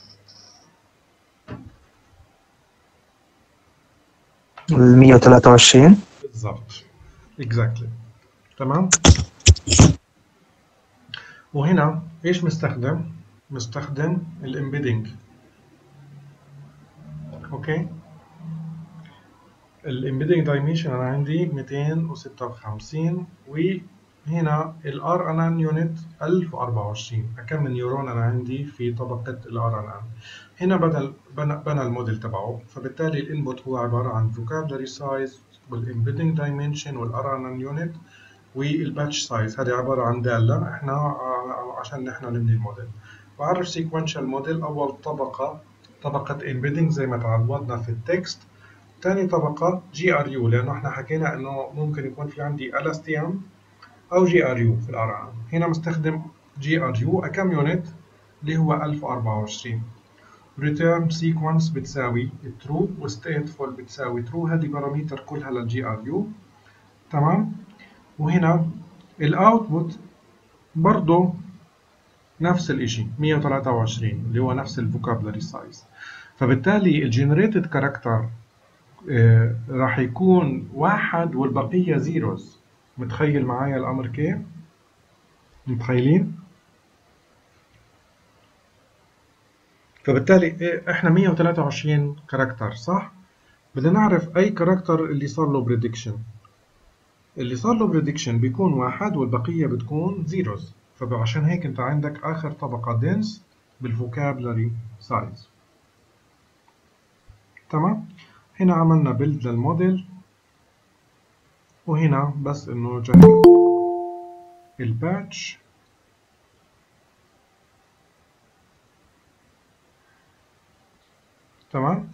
ال 123. بالضبط، exactly، تمام. وهنا إيش مستخدم؟ مستخدم الامبيدنج. أوكي، الامبيدنج دايمنشن انا عندي 256، وهنا الار ان ان يونت 1024. كم نيورون انا عندي في طبقه الار ان ان. هنا بنى الموديل تبعه. فبالتالي الانبوت هو عباره عن vocabulary size والامبيدنج دايمنشن والار ان ان يونت والباتش سايز. هذه عباره عن داله احنا عشان نحن نبني الموديل. وعرف سيكونشال موديل. اول طبقه امبيدنج زي ما تعودنا في التكست. تاني طبقة جي ار يو، لأنه احنا حكينا إنه ممكن يكون في عندي LSTM أو جي ار يو في الار ان. هنا مستخدم جي ار يو. كم يونت؟ اللي هو 1024. return sequence بتساوي true و stateful بتساوي true. هذه باراميتر كلها للجي ار يو، تمام. وهنا الاوتبوت برضه نفس الإشي 123 اللي هو نفس الفوكابلري سايز. فبالتالي الجنريتد كاركتر راح يكون 1 والبقية زيروز. متخيل معايا الأمر كيف؟ متخيلين؟ فبالتالي احنا 123 كاركتر صح؟ بدنا نعرف أي كاركتر اللي صار له بريدكشن. اللي صار له بريدكشن بيكون 1 والبقية بتكون زيروز. فعشان هيك أنت عندك آخر طبقة دنس بالفوكابلري سايز، تمام؟ هنا عملنا بيلد للموديل، وهنا بس إنه جهز الباتش. تمام.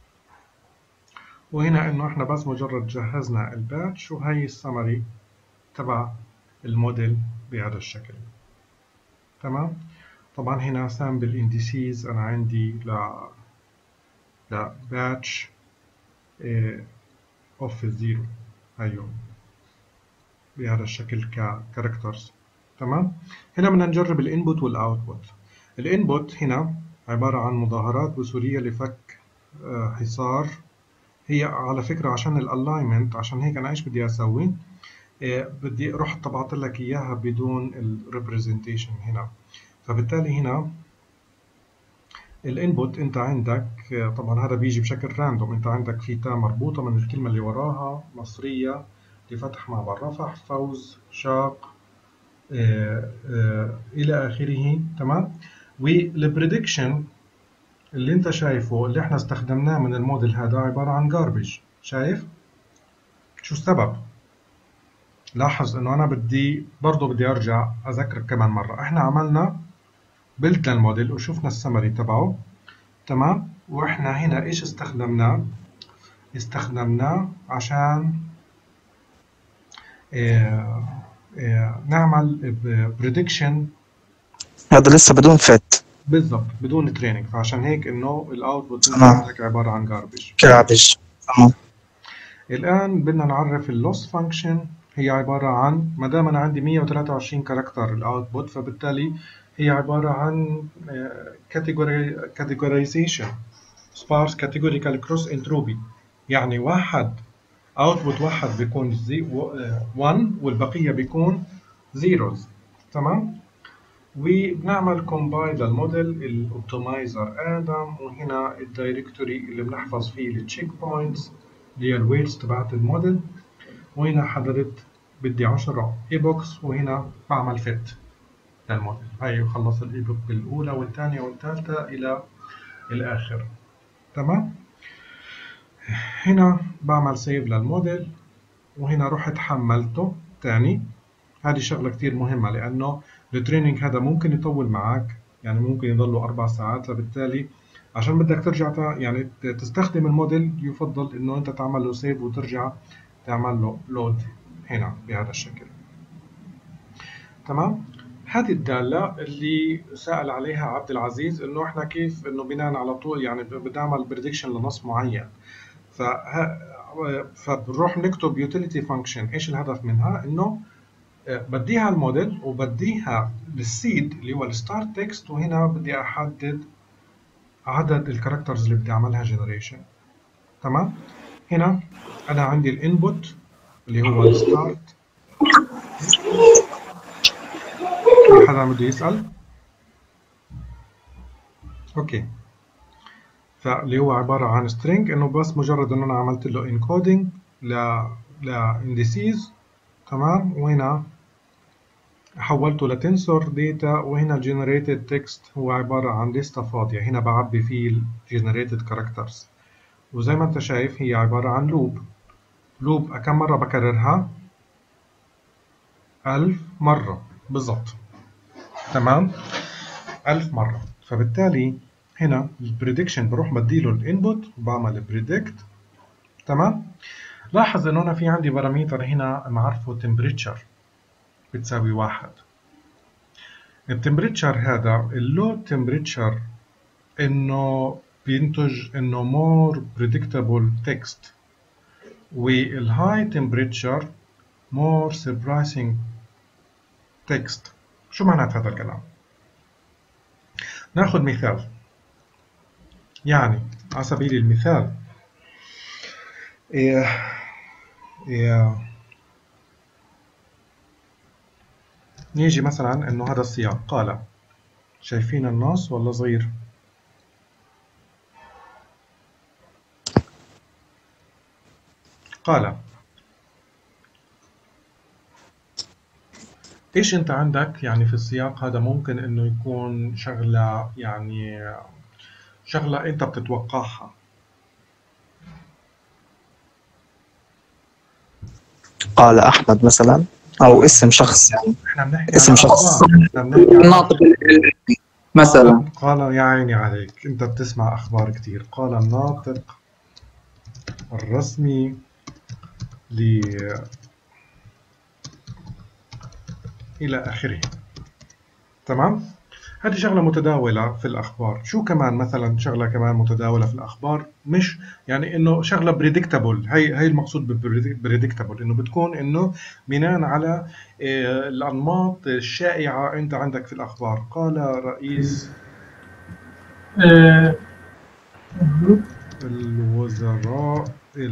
وهنا انه احنا بس مجرد جهزنا الباتش، وهي السمري تبع الموديل بهذا الشكل، تمام. طبعا هنا سامبل انديسيز انا عندي ل باتش اوف الزيرو، هيو بهذا الشكل ككاركترز، تمام. هنا بدنا نجرب الانبوت والاوتبوت. الانبوت هنا عبارة عن مظاهرات بسورية لفك حصار. هي على فكرة عشان الالاينمنت، عشان هيك انا ايش بدي اسوي؟ بدي رحت طبعت لك اياها بدون الريبريزنتيشن هنا. فبالتالي هنا الانبوت انت عندك طبعا هذا بيجي بشكل راندوم. انت عندك في تاء مربوطة من الكلمة اللي وراها مصرية لفتح معبر رفح، فوز، شاق، الى اخره، تمام. والبريدكشن اللي انت شايفه اللي احنا استخدمناه من الموديل هذا عبارة عن garbage. شايف؟ شو السبب؟ لاحظ انه انا بدي ارجع اذكر كمان مره. احنا عملنا بلد للموديل وشفنا السمري تبعه، تمام. واحنا هنا ايش استخدمناه عشان نعمل بريدكشن. هذا لسه بدون فت، بالضبط بدون تريننج، فعشان هيك انه الاوتبوت عندك عباره عن جاربج. الان بدنا نعرف اللوس فانكشن. هي عباره عن، ما دام انا عندي 123 كاركتر الاوتبوت، فبالتالي هي عباره عن categorization sparse categorical cross entropy. يعني اوتبوت واحد بيكون 1 والبقيه بيكون zeros، تمام. وبنعمل كومبايل للموديل الاوبتمايزر ادم، وهنا الدايركتوري اللي بنحفظ فيه التشيك بوينتس اللي هي الويتس تبعت الموديل. وهنا حددت بدي 10 ايبوكس، وهنا بعمل فت للموديل. هاي خلص الايبوك الاولى والثانيه والثالثه الى الاخر، تمام. هنا بعمل سيف للموديل، وهنا رحت حملته تاني. هذه شغله كتير مهمه، لانه التريننج هذا ممكن يطول معك، يعني ممكن يضله 4 ساعات. فبالتالي عشان بدك ترجع يعني تستخدم الموديل، يفضل انه انت تعمل له سيف وترجع تعمل له لود هنا بهذا الشكل، تمام. هذه الدالة اللي سأل عليها عبد العزيز، انه احنا كيف انه بناء على طول يعني بنعمل بريدكشن لنص معين. فبنروح نكتب utility function. ايش الهدف منها؟ انه بديها الموديل وبديها للسيد اللي هو الستارت تكست، وهنا بدي احدد عدد الكاركترز اللي بدي اعملها جنريشن، تمام. هنا انا عندي الانبوت اللي هو الستارت. في حدا بده يسأل؟ اوكي. فاللي هو عبارة عن string، انه بس مجرد انه انا عملت له encoding ل indices، تمام. وهنا حولته لتنسور داتا، وهنا generated text هو عبارة عن لستة فاضية، هنا بعبي فيه generated characters. وزي ما انت شايف هي عبارة عن لوب كم مرة بكررها؟ 1000 مرة بالضبط، تمام. 1000 مرة. فبالتالي هنا البريدكشن بروح بديله الانبوت وبعمل بريدكت، تمام. لاحظ انه انا في عندي باراميتر هنا معرفه temperature بتساوي 1. التمبريتشر هذا اللو temperature انه بينتج انه more predictable text، والهاي temperature more surprising text. شو معنات هذا الكلام؟ ناخذ مثال. يعني على سبيل المثال نيجي مثلا انه هذا السياق قال، شايفين النص ولا صغير؟ قال ايش انت عندك يعني في السياق هذا؟ ممكن انه يكون شغلة، يعني شغلة انت بتتوقعها. قال أحمد مثلا، أو اسم شخص، يعني احنا بنحكي اسم عن شخص. اخبار، بنحكي عن الناطق مثلا. قال يا عيني عليك، انت بتسمع اخبار كتير. قال الناطق الرسمي الى اخره، تمام. هذه شغلة متداولة في الأخبار. شو كمان مثلا شغلة كمان متداولة في الأخبار؟ مش يعني إنه شغلة بريدكتابل. هي المقصود بريدكتابل، إنه بتكون إنه بناء على الأنماط الشائعة أنت عندك في الأخبار. قال رئيس الوزراء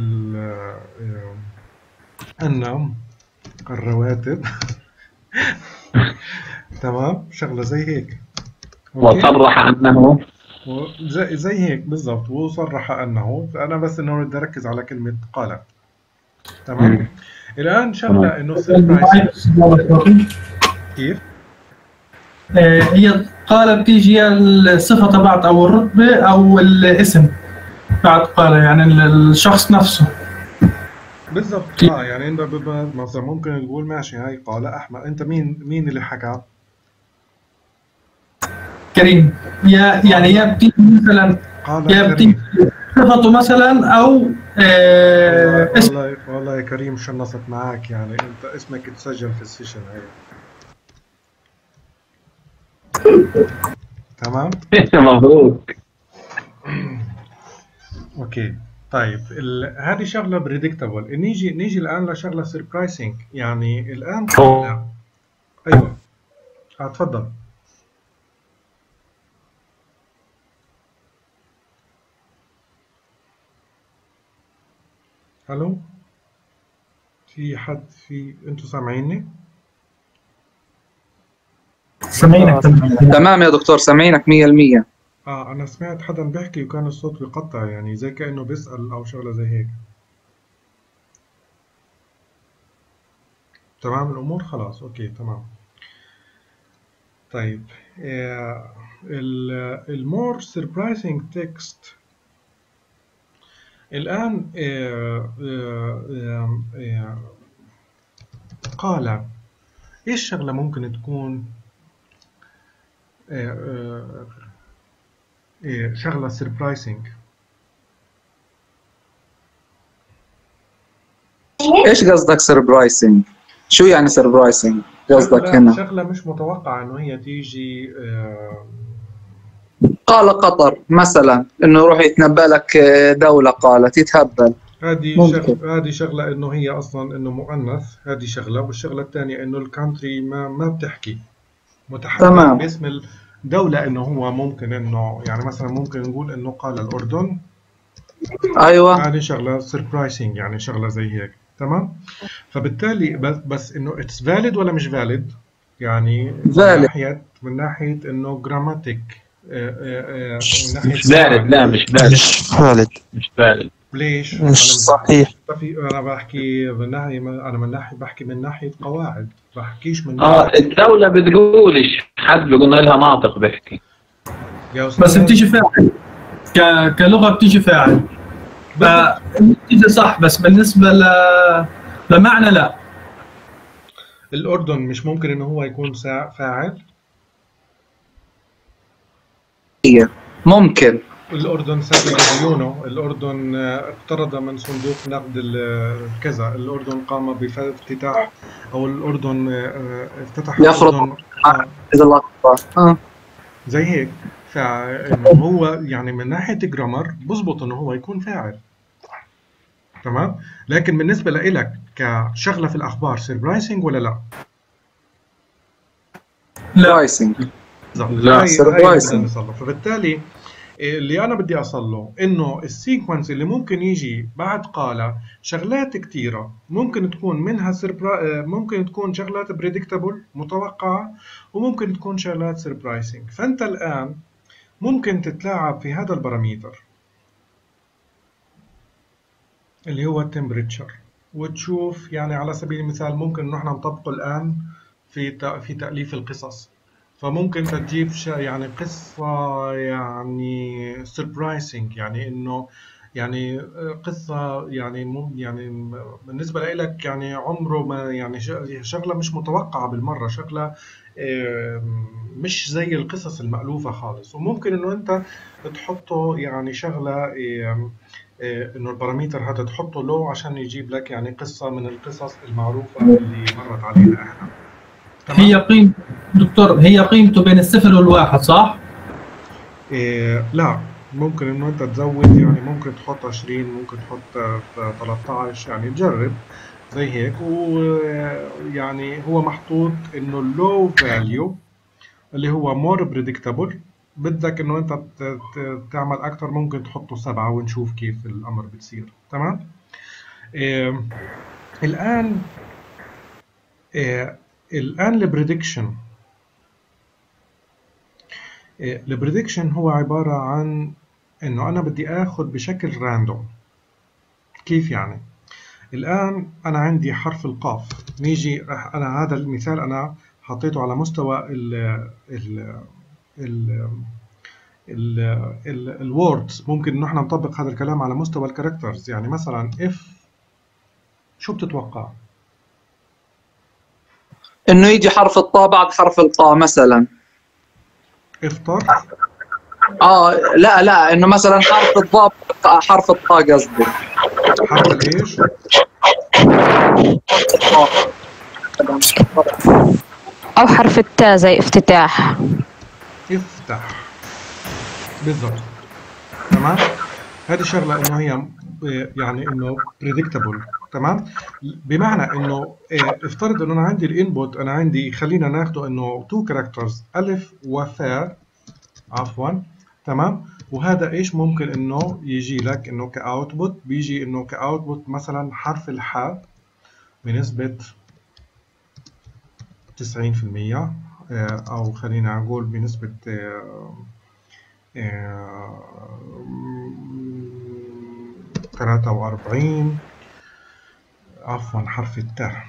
أن الرواتب تمام، شغلة زي هيك. وصرح أنه زي هيك بالضبط، وصرح أنه. فأنا بس إنه بدي أركز على كلمة قال، تمام. الآن شغلة إنه كيف؟ هي قال بتيجي الصفة تبعت أو الرتبة أو الاسم بعد قال، يعني الشخص نفسه. بالضبط. يعني انت مثلا ممكن تقول ماشي هاي قال احمد، انت مين اللي حكى؟ كريم. يعني يا بتيجي مثلا، قال يا بتيجي كريم. صفته مثلا او اسم. والله يا كريم شنصت معاك، يعني انت اسمك تسجل في السيشن هي. تمام. مبروك. اوكي. طيب هذه شغله بريدكتبل. نيجي الان لشغله سربرايزنج. يعني الان قال. ايوه. تفضل. الو، في حد؟ انتوا سامعيني؟ سامعينك تمام يا دكتور، سامعينك 100%. انا سمعت حدا بيحكي وكان الصوت بيقطع، يعني زي كأنه بيسأل او شغله زي هيك. تمام الامور خلاص. اوكي تمام. طيب المور سربرايزنج تكست الآن قال إيش شغلة ممكن تكون شغلة سربرايزنج؟ ايش قصدك سربرايزنج؟ شو يعني سربرايزنج قصدك هنا؟ شغلة مش متوقعة إنه هي تيجي. قال قطر مثلا انه يروح يتنبأ لك دولة قالت يتهبل. هذه شغلة إنه هي أصلا إنه مؤنث. هذه شغلة. والشغلة الثانية إنه الكانتري ما بتحكي، متحدث تمام. باسم الدولة. إنه هو ممكن إنه يعني مثلا ممكن نقول إنه قال الأردن. ايوه. هذه شغلة سربرايزنج، يعني شغلة زي هيك. تمام. فبالتالي بس إنه اتس فاليد ولا مش فاليد؟ يعني فالid. من ناحية إنه جراماتيك، من ناحية مش بارد، لا مش بارد، مش خالد، مش بارد. ليش؟ مش صحيح. أنا بحكي من ناحية، بحكي من ناحية قواعد، بحكيش من ناحية. الدولة بتقولش، حد بيقول لها ناطق بيحكي. يا أستاذ بس بتيجي فاعل، كلغه بتيجي فاعل، بتيجي صح، بس بالنسبه لمعنى لا. الأردن مش ممكن إنه هو يكون فاعل؟ ممكن. الأردن سدد ديونه. الأردن اقترض من صندوق نقد كذا. الأردن قام بافتتاح، أو الأردن افتتح يفرض الأردن إذا الله أكبر. زي هيك. فإنه هو يعني من ناحية جرامر بزبط إنه هو يكون فاعل. تمام. لكن بالنسبة لإلك كشغلة في الأخبار سربرايزنج ولا لا؟ سربرايزنج. لا، هاي اللي بدنا سربرايزنج. نوصل له. فبالتالي اللي أنا بدي أصل له إنه السيكونس اللي ممكن يجي بعد قال شغلات كتيرة، ممكن تكون منها ممكن تكون شغلات بريدكتابل متوقعة، وممكن تكون شغلات سربرايزنج. فأنت الآن ممكن تتلاعب في هذا الباراميتر اللي هو التمبريتشر، وتشوف يعني على سبيل المثال ممكن نحن نطبقه الآن في تأليف القصص. فممكن تجيب يعني قصة يعني surprising، يعني إنه يعني قصة يعني بالنسبة لك يعني عمره ما يعني شغلة مش متوقعة بالمرة، شغلة مش زي القصص المألوفة خالص. وممكن إنه أنت تحطه يعني شغلة إنه الباراميتر هذا تحطه له عشان يجيب لك يعني قصة من القصص المعروفة اللي مرت علينا إحنا. هي قيمة دكتور، هي قيمته بين الصفر والواحد صح؟ لا، ممكن انه انت تزود، يعني ممكن تحط 20، ممكن تحط 13، يعني تجرب زي هيك. ويعني هو محطوط انه اللو فاليو اللي هو مور بريدكتابل. بدك انه انت تعمل اكتر، ممكن تحطه 7 ونشوف كيف الامر بتصير. تمام. الان البريدكشن. البريدكشن هو عبارة عن إنه أنا بدي آخذ بشكل راندوم. كيف يعني؟ الآن أنا عندي حرف القاف. نيجي أنا هذا المثال أنا حطيته على مستوى الوردز. ممكن نحن نطبق هذا الكلام على مستوى الكاركترز. يعني مثلا if شو بتتوقع؟ انه يجي حرف الطاء بعد حرف الطاء مثلا. افطر. لا انه مثلا حرف الضاء حرف الطاء قصدي. حرف الايش؟ أو حرف التاء زي افتتاح. افتح. بالضبط. تمام. هذه شغله انه هي يعني انه predictable. تمام. بمعنى انه افترض انه انا عندي الانبوت، انا عندي خلينا ناخده انه 2 كاركترز الف وثاء، عفوا. تمام. وهذا ايش ممكن انه يجي لك انه كاوتبوت، بيجي انه كاوتبوت مثلا حرف الحاء بنسبه 90%، او خلينا نقول بنسبه 43، عفوا حرف التاء.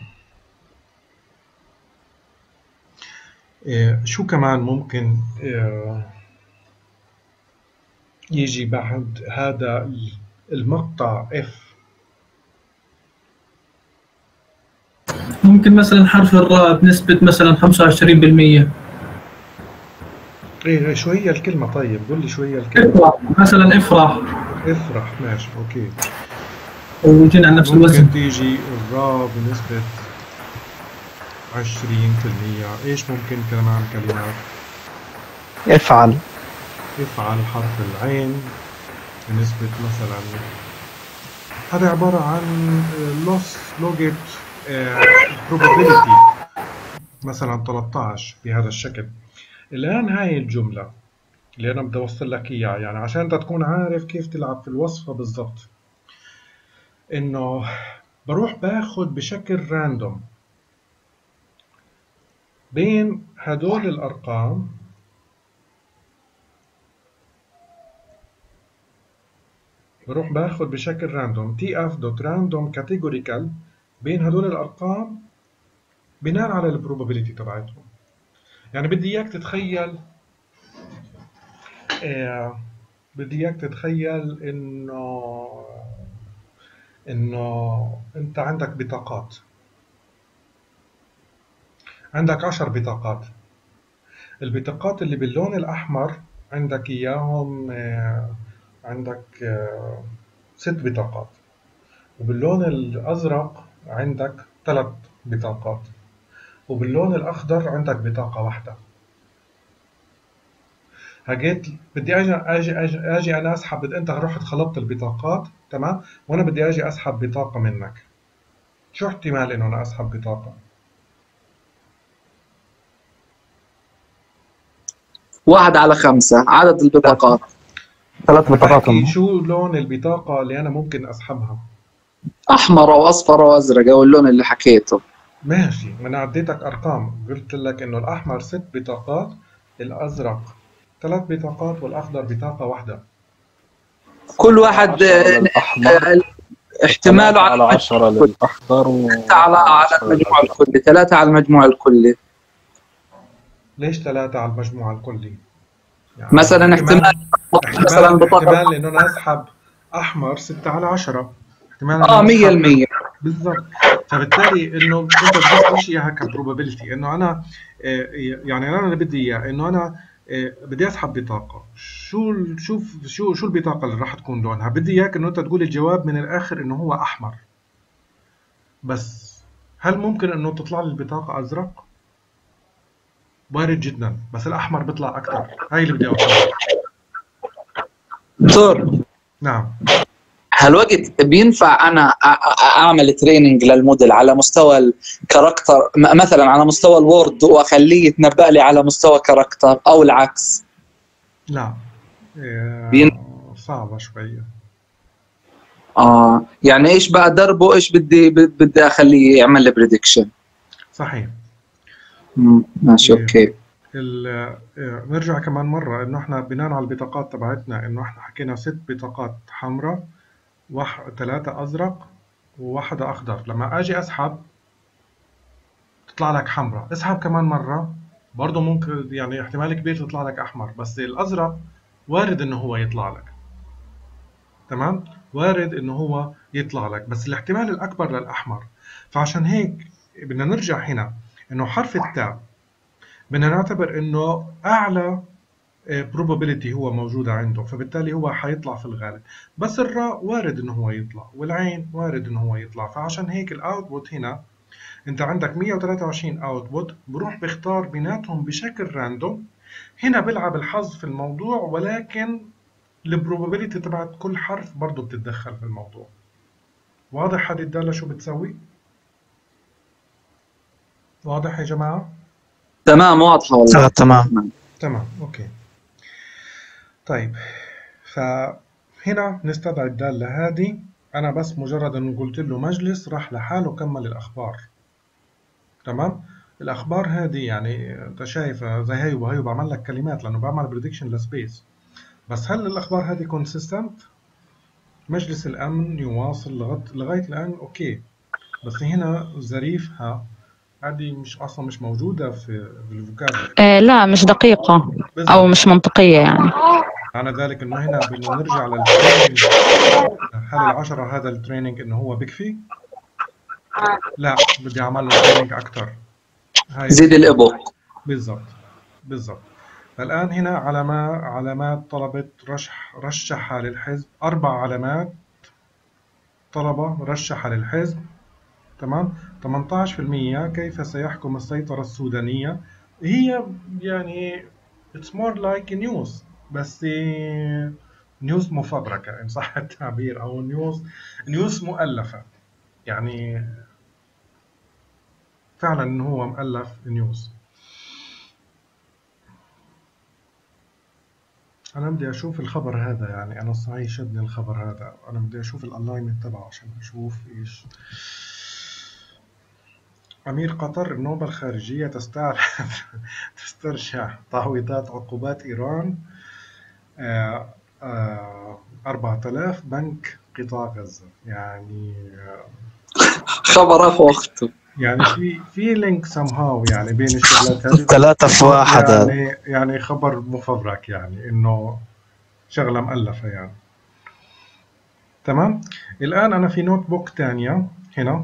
شو كمان ممكن يجي بعد هذا المقطع F؟ ممكن مثلا حرف الراء بنسبة مثلا 25%. ايه شو هي الكلمة؟ طيب قول لي شو هي الكلمة. افرح مثلا، افرح. افرح، ماشي اوكي. وجينا على نفس الوزن. ممكن تيجي الراء بنسبة 20%. ايش ممكن كمان كلمات؟ افعل. افعل حرف العين بنسبة مثلا، هذا عبارة عن loss logit probability مثلا 13 بهذا الشكل. الآن هاي الجملة اللي أنا بدي أوصل لك إياها، يعني عشان أنت تكون عارف كيف تلعب في الوصفة بالضبط، إنه بروح باخد بشكل راندوم بين هدول الأرقام، بروح باخد بشكل راندوم tf.random categorical بين هدول الأرقام بناء على البروبابيلتي تبعتهم. يعني بدي إياك تتخيل إنه أنت عندك بطاقات، عندك 10 بطاقات. البطاقات اللي باللون الأحمر عندك إياهم، عندك 6 بطاقات، وباللون الأزرق عندك 3 بطاقات، وباللون الأخضر عندك بطاقة واحدة. هجيت بدي أجي أنا أسحب، أنت رحت خلطت البطاقات، تمام، وأنا بدي أجي أسحب بطاقة منك. شو احتمال إنه أنا أسحب بطاقة؟ 1/5 عدد البطاقات. 3 بطاقات. بحكي شو لون البطاقة اللي أنا ممكن أسحبها؟ احمر او اصفر او ازرق او اللون اللي حكيته. ماشي، ما أنا عديتك أرقام، قلت لك إنه الأحمر 6 بطاقات، الأزرق 3 بطاقات، والأخضر بطاقة واحدة. كل واحد احتماله على 10 للأخضر، على المجموع الكلي، 3 على المجموع الكلي. ليش 3 على المجموع الكلي؟ يعني مثلا احتمال إنه أنا أسحب أحمر 6/10، احتمال 100%. بالضبط. فبالتالي إنه أنت بتقيس إياها كبروبابيلتي، إنه أنا يعني أنا اللي بدي إياه إنه أنا بدي أسحب بطاقة. شو البطاقة اللي راح تكون لونها؟ بدي إياك إنه أنت تقول الجواب من الآخر إنه هو أحمر. بس هل ممكن إنه تطلع لي البطاقة أزرق؟ وارد جدا، بس الأحمر بيطلع أكثر. هاي اللي بدي أوصلها. دكتور، نعم. هالوقت بينفع أنا أعمل تريننج للموديل على مستوى الكاركتر، مثلا على مستوى الوورد، وأخليه يتنبأ لي على مستوى كاركتر، أو العكس؟ لا، صعبة شوية. يعني إيش بقى دربه، إيش بدي أخليه يعمل لي بريدكشن. صحيح. ماشي أوكي. نرجع كمان مرة إنه إحنا بناء على البطاقات تبعتنا، إنه إحنا حكينا 6 بطاقات حمراء، 3 أزرق، وواحدة أخضر. لما أجي أسحب تطلع لك حمراء، اسحب كمان مرة برضه ممكن، يعني احتمال كبير تطلع لك أحمر، بس الأزرق وارد إنه هو يطلع لك. تمام. وارد انه هو يطلع لك، بس الاحتمال الاكبر للاحمر. فعشان هيك بدنا نرجع هنا انه حرف التاء بدنا نعتبر انه اعلى probability هو موجودة عنده، فبالتالي هو حيطلع في الغالب. بس الراء وارد انه هو يطلع، والعين وارد انه هو يطلع. فعشان هيك الاوتبوت هنا انت عندك 123 اوتبوت، بروح بختار بيناتهم بشكل راندوم. هنا بلعب الحظ في الموضوع، ولكن البروبابيلتي تبعت كل حرف برضه بتتدخل في الموضوع. واضح هذه الدالة شو بتسوي؟ واضح يا جماعة؟ تمام واضحة والله. تمام اوكي. طيب، فهنا نستدعي الدالة هذه. أنا بس مجرد أن قلت له مجلس راح لحاله كمل الأخبار. تمام؟ الأخبار هذه يعني أنت شايف زي هي وهي بعمل لك كلمات لأنه بعمل بريدكشن لسبيس. بس هل الأخبار هذه كونسيستنت؟ مجلس الأمن يواصل لغاية الآن أوكي. بس هنا ظريفها هذه أصلا مش موجودة في الفوكابلري. لا مش دقيقة أو مش منطقية يعني. معنى ذلك انه هنا بدنا نرجع للتريننج. هل العشرة هذا التريننج انه هو بكفي؟ لا، بدي اعمل له تريننج اكثر. زيد الابو. بالضبط. فالان هنا علامات طلبة رشحها للحزب، 4 علامات طلبة رشحها للحزب. تمام. 18% كيف سيحكم السيطرة السودانية. هي يعني it's more like news، بس نيوز مفبركة إن صح التعبير، أو نيوز مؤلفة. يعني فعلا إنه هو مؤلف نيوز. أنا بدي أشوف الخبر هذا، يعني أنا صحيح شدني الخبر هذا. أنا بدي أشوف الألاينمنت تبعه عشان أشوف إيش. أمير قطر النوبة الخارجية تسترجع تعويضات عقوبات إيران. 4000 بنك قطاع غزة. يعني خبر أخو أخته. يعني في لينك somehow يعني بين الشغلات هذه. 3 في 1. يعني خبر مفبرك، يعني إنه شغلة مؤلفة يعني. تمام. الآن أنا في نوت بوك تانية هنا.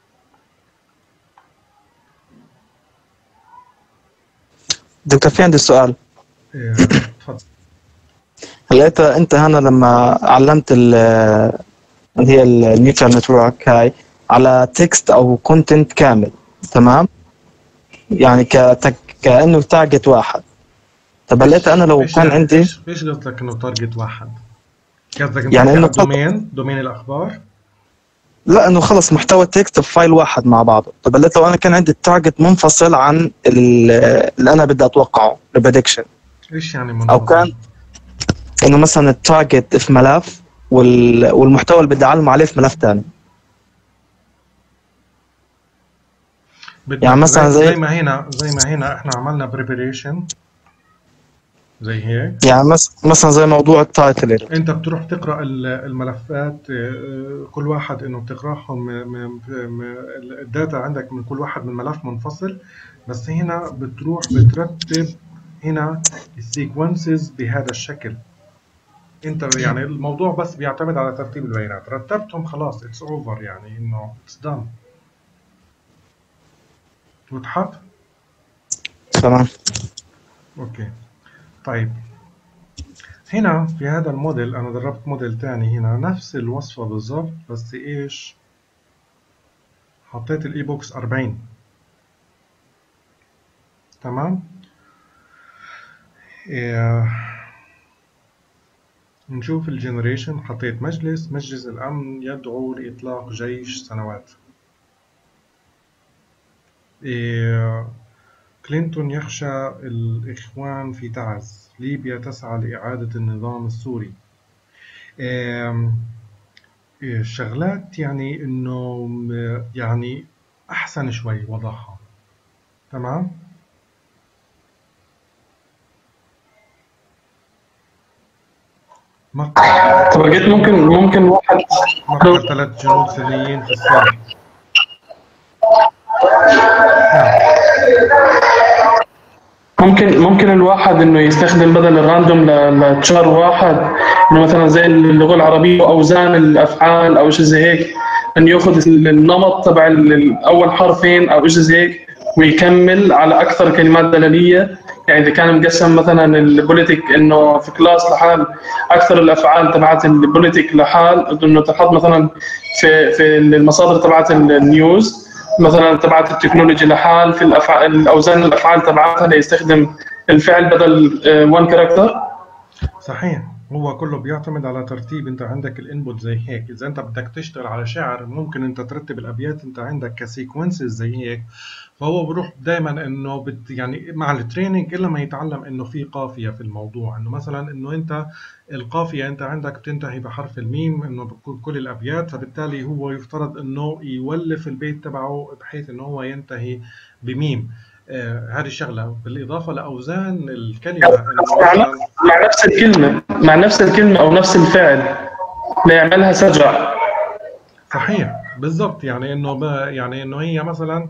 دكتور في عندي سؤال. تفضل. هلا انت هنا لما علمت اللي هي النيوترال نتورك هاي على تكست او كونتنت كامل، تمام؟ يعني كانه تارجت واحد. طب هلا انا لو كان عندي ايش قصدك انه تارجت واحد؟ قصدك يعني انه دومين الاخبار؟ لا، انه خلص محتوى تكست بفايل واحد مع بعضه. طب هلا لو انا كان عندي التارجت منفصل عن اللي انا بدي اتوقعه البريدكشن. ايش يعني منفصل؟ او كان انه مثلا التارجت في ملف والمحتوى اللي بدي اعلمه عليه في ملف ثاني. يعني مثلا زي ما هنا احنا عملنا بريبريشن زي هيك. يعني مثلا زي موضوع التايتل، انت بتروح تقرا الملفات، كل واحد انه بتقراهم الداتا عندك من كل واحد من ملف منفصل. بس هنا بتروح بترتب هنا السيكونسز بهذا الشكل. انت يعني الموضوع بس بيعتمد على ترتيب البيانات. رتبتهم خلاص اتس اوفر، يعني انه اتس دان. وضحت؟ تمام. اوكي. طيب هنا في هذا الموديل انا دربت موديل تاني هنا نفس الوصفة بالضبط، بس ايش حطيت الاي بوكس 40. تمام. نشوف الجنريشن. حطيت مجلس الأمن يدعو لإطلاق جيش سنوات. كلينتون يخشى الإخوان في تعز. ليبيا تسعى لإعادة النظام السوري. شغلات يعني إنه يعني أحسن شوي وضعها. تمام. طب جيت ممكن واحد مقتل 3 جنود سوريين في السجن. ممكن الواحد انه يستخدم بدل الراندوم لتشار واحد انه مثلا زي اللغه العربيه واوزان الافعال او شيء زي هيك، انه ياخذ النمط تبع اول حرفين او شيء زي هيك ويكمل على اكثر كلمات دلاليه. يعني اذا كان مقسم مثلا البوليتيك انه في كلاس لحال اكثر الافعال تبعت البوليتيك لحال، انه تحط مثلا في المصادر تبعت النيوز مثلا تبعت التكنولوجي لحال، في الافعال الاوزان الافعال تبعتها ليستخدم الفعل بدل وان كاركتر. صحيح، هو كله بيعتمد على ترتيب. انت عندك الانبوت زي هيك، اذا انت بدك تشتغل على شعر ممكن انت ترتب الابيات انت عندك كسيكونسز زي هيك، فهو بروح دائما انه يعني مع التريننج الا ما يتعلم انه في قافيه في الموضوع، انه مثلا انه انت القافيه انت عندك بتنتهي بحرف الميم انه بكل الابيات، فبالتالي هو يفترض انه يولف البيت تبعه بحيث انه هو ينتهي بميم. هذه الشغله بالاضافه لاوزان الكلمه انه مثلا مع نفس الكلمه او نفس الفعل ليعملها سجع. صحيح بالضبط، يعني انه يعني انه هي مثلا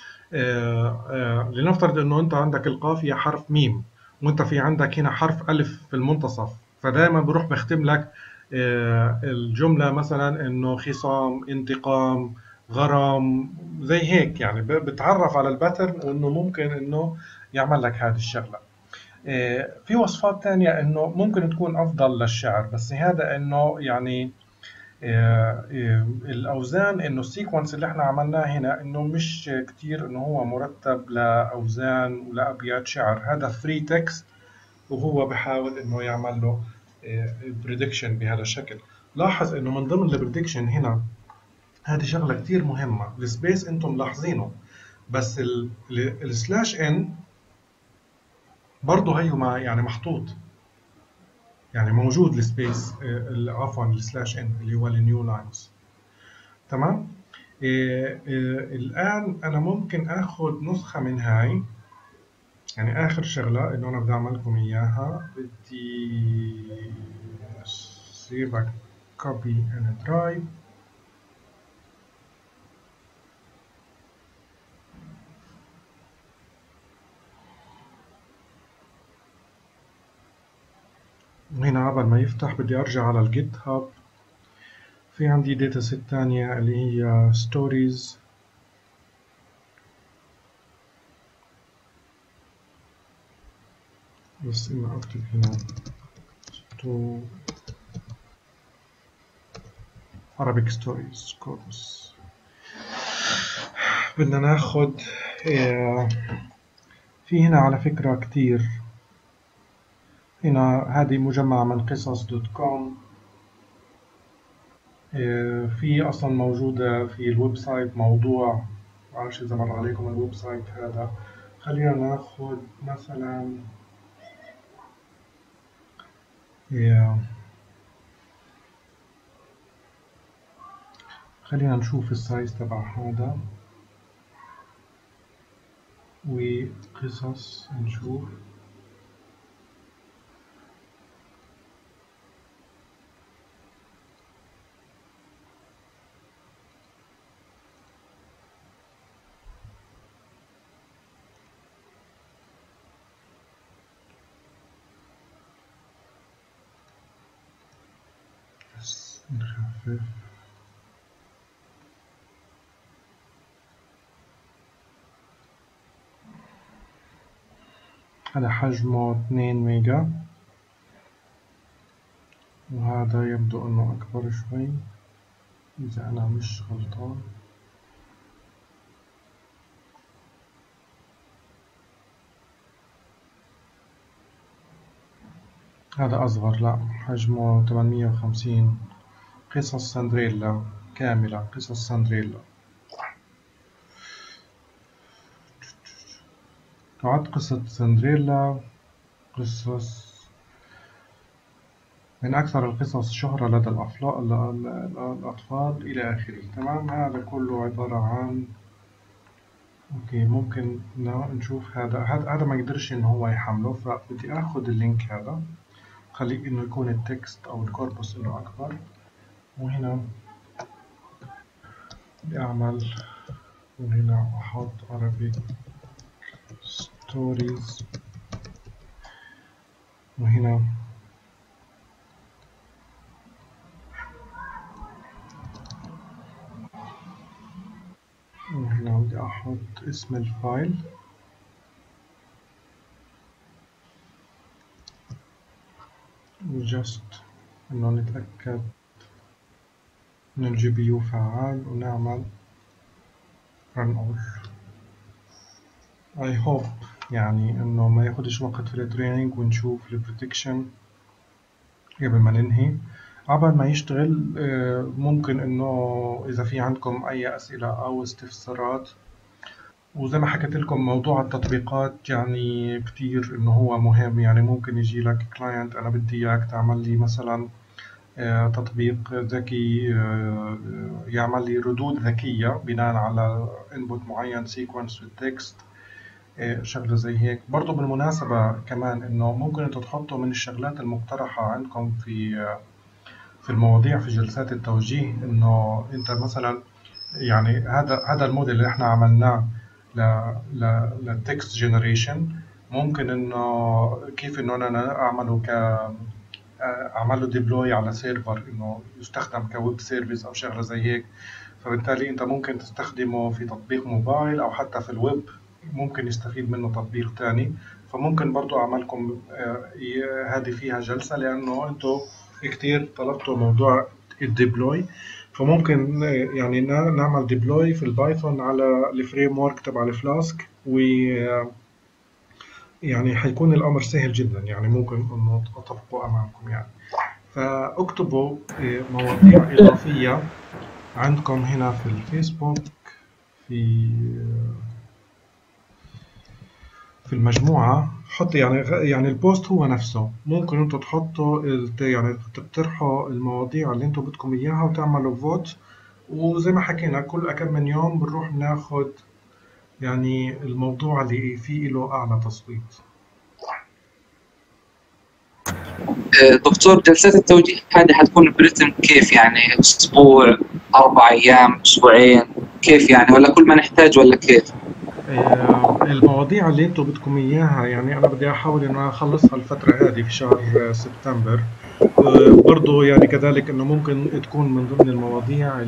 لنفترض انه انت عندك القافيه حرف ميم وانت في عندك هنا حرف الف في المنتصف، فدائما بروح بختم لك الجمله مثلا انه خصام، انتقام، غرام، زي هيك. يعني بتعرف على الباترن وانه ممكن انه يعمل لك هذه الشغله. في وصفات تانية انه ممكن تكون افضل للشعر، بس هذا انه يعني الاوزان انه السيكونس اللي احنا عملناه هنا انه مش كتير انه هو مرتب لاوزان ولابيات شعر، هذا فري تكست وهو بحاول انه يعمل له بريدكشن بهذا الشكل. لاحظ انه من ضمن البريدكشن هنا هذه شغله كتير مهمه، السبيس انتم ملاحظينه، بس السلاش ان برضه هيو يعني محطوط، يعني موجود السبيس عفوا السلاش ان اللي هو النيو لاينز. تمام. الآن أنا ممكن آخذ نسخة من هاي، يعني آخر شغلة إنه أنا بدي أعمل لكم إياها، بدي save a copy and a drive. وهنا قبل ما يفتح بدي أرجع على الجيت هاب، في عندي داتا سيت تانية اللي هي stories. بس إما أكتب هنا Arabic stories corpus. بدنا ناخد في هنا على فكرة كتير، هنا هذه مجمع من قصص.com، في أصلا موجودة في الويب سايت موضوع، معرفش إذا مر عليكم الويب سايت هذا. خلينا ناخد مثلا خلينا نشوف السايز تبع هذا وقصص نشوف. بس نخفف. هذا حجمه 2 ميجا وهذا يبدو أنه أكبر شوي إذا أنا مش غلطان. هذا أصغر، لا حجمه 850. قصص سندريلا كاملة، قصص سندريلا. تعد قصة سندريلا قصص من أكثر القصص شهرة لدى الأطفال إلى آخره. تمام. هذا كله عبارة عن أوكي، ممكن نشوف هذا ما قدرش إن هو يحمله، فبدي آخذ اللينك هذا خليه إنه يكون التكست أو الكوربوس إنه أكبر، وهنا بدي أعمل وهنا أحط Arabic stories، وهنا بدي أحط اسم الفايل وجست إنه نتأكد إن الجي بي يو فعال ونعمل run off. I hope يعني إنه ما ياخدش وقت في التريننج ونشوف البريدكشن قبل ما ننهي. عبال ما يشتغل ممكن إنه إذا في عندكم أي أسئلة أو استفسارات. وزي ما حكيت لكم موضوع التطبيقات يعني كتير إنه هو مهم. يعني ممكن يجي لك كلاينت أنا بدي إياك تعمل لي مثلا تطبيق ذكي يعمل لي ردود ذكية بناء على input معين sequence والتكست شغلة زي هيك. برضو بالمناسبة كمان إنه ممكن أنتوا تحطوا من الشغلات المقترحة عندكم في المواضيع في جلسات التوجيه إنه أنت مثلا يعني هذا الموديل اللي إحنا عملناه للتكست جنريشن ممكن إنه كيف إنه أنا أعمله ديبلوي على سيرفر إنه يستخدم كويب سيرفيس أو شغلة زي هيك. فبالتالي أنت ممكن تستخدمه في تطبيق موبايل أو حتى في الويب ممكن يستفيد منه تطبيق تاني. فممكن برضو أعملكم هذه فيها جلسة لأنه أنتوا كتير طلبتوا موضوع الديبلوي. فممكن يعني نعمل ديبلوي في البايثون على الفريم ورك تبع الفلاسك يعني حيكون الأمر سهل جدا. يعني ممكن إنه أطبقه أمامكم يعني. فاكتبوا مواضيع إضافية عندكم هنا في الفيسبوك في المجموعة. حط يعني البوست هو نفسه ممكن انتوا تحطوا يعني تقترحوا المواضيع اللي انتوا بدكم اياها وتعملوا فوت. وزي ما حكينا كل كم من يوم بنروح ناخد يعني الموضوع اللي فيه له اعلى تصويت. دكتور جلسات التوجيه هذه حتكون بريتم كيف يعني اسبوع 4 ايام اسبوعين كيف يعني ولا كل ما نحتاج ولا كيف؟ المواضيع اللي انتم بدكم اياها يعني انا بدي احاول انه اخلصها الفتره هذه في شهر سبتمبر. برضو يعني كذلك انه ممكن تكون من ضمن المواضيع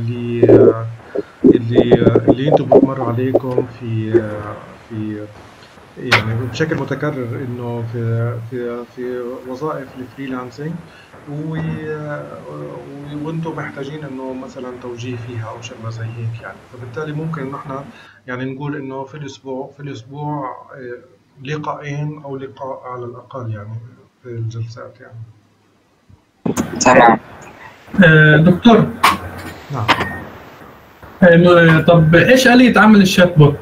اللي انتم بتمر عليكم في يعني بشكل متكرر انه في وظائف الفريلانسنج وانتم محتاجين انه مثلا توجيه فيها او شغله زي هيك يعني. فبالتالي ممكن انه احنا يعني نقول انه في الاسبوع لقاءين او لقاء على الاقل يعني في الجلسات يعني. تمام. دكتور. نعم. طب ايش آلية عمل الشات بوت؟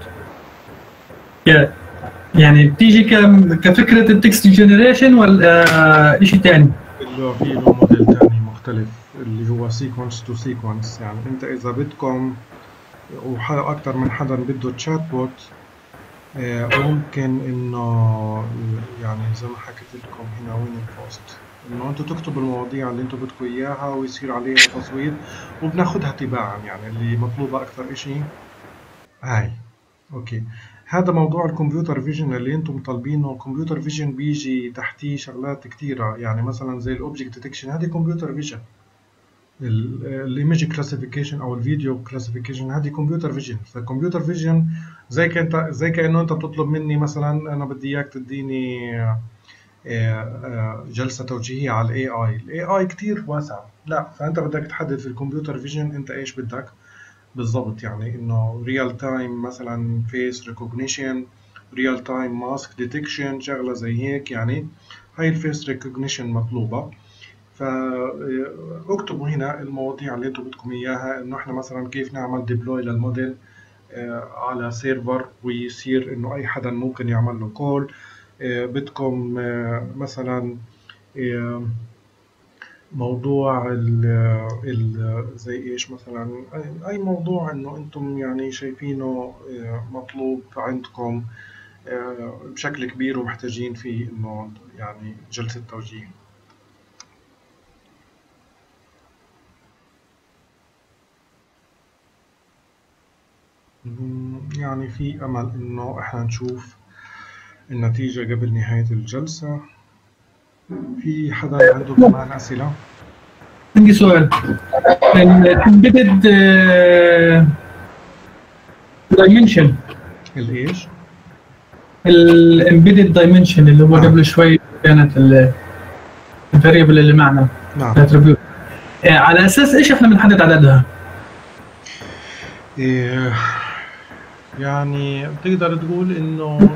يعني بتيجي كفكرة التكست جنريشن ولا شيء ثاني؟ اللي في له موديل ثاني مختلف اللي هو سيكونس تو سيكونس. يعني انت اذا بدكم واكثر من حدا بده تشات بوت ممكن انه يعني زي ما حكيت لكم هنا وين البوست انه انتم تكتبوا المواضيع اللي انتم بدكم اياها ويصير عليها تصويت وبناخذها تباعا. يعني اللي مطلوبه اكثر شيء هاي. اوكي. هذا موضوع الكمبيوتر فيجن اللي انتم طالبينه. الكمبيوتر فيجن بيجي تحتيه شغلات كثيره يعني مثلا زي الاوبجكت ديتكشن هذه كمبيوتر فيجن. الايمج كلاسيفيكيشن او الفيديو كلاسيفيكيشن هذه كمبيوتر فيجن. فالكمبيوتر فيجن زي كانه انت بتطلب مني مثلا انا بدي اياك تديني جلسه توجيهيه على الاي اي كثير واسع. لا فانت بدك تحدد في الكمبيوتر فيجن انت ايش بدك بالضبط. يعني انه ريال تايم مثلا فيس ريكوجنيشن ريال تايم ماسك ديتكشن شغله زي هيك. يعني هاي الفيس ريكوجنيشن مطلوبه. فاكتبوا هنا المواضيع اللي انتم بدكم اياها انه احنا مثلا كيف نعمل ديبلوي للموديل على سيرفر ويصير انه اي حدا ممكن يعمل له كول. بدكم مثلا موضوع زي ايش مثلا اي موضوع انه انتم يعني شايفينه مطلوب عندكم بشكل كبير ومحتاجين فيه انه يعني جلسة توجيه. يعني في امل انه احنا نشوف النتيجة قبل نهاية الجلسة. في حدا عنده كمان أسئلة؟ عندي سؤال. الامبيدد دايمنشن الايش؟ الامبيدد دايمنشن اللي هو قبل شوي كانت الفاريبل اللي معنا. نعم. على اساس ايش احنا بنحدد عددها؟ يعني تقدر تقول انه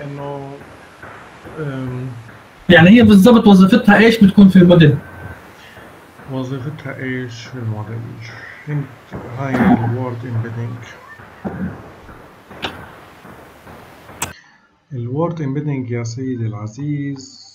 يعني هي بالضبط وظيفتها ايش بتكون في الموديل؟ وظيفتها ايش في الموديل؟ هاي الوورد امبيدنج. الوورد امبيدنج يا سيدي العزيز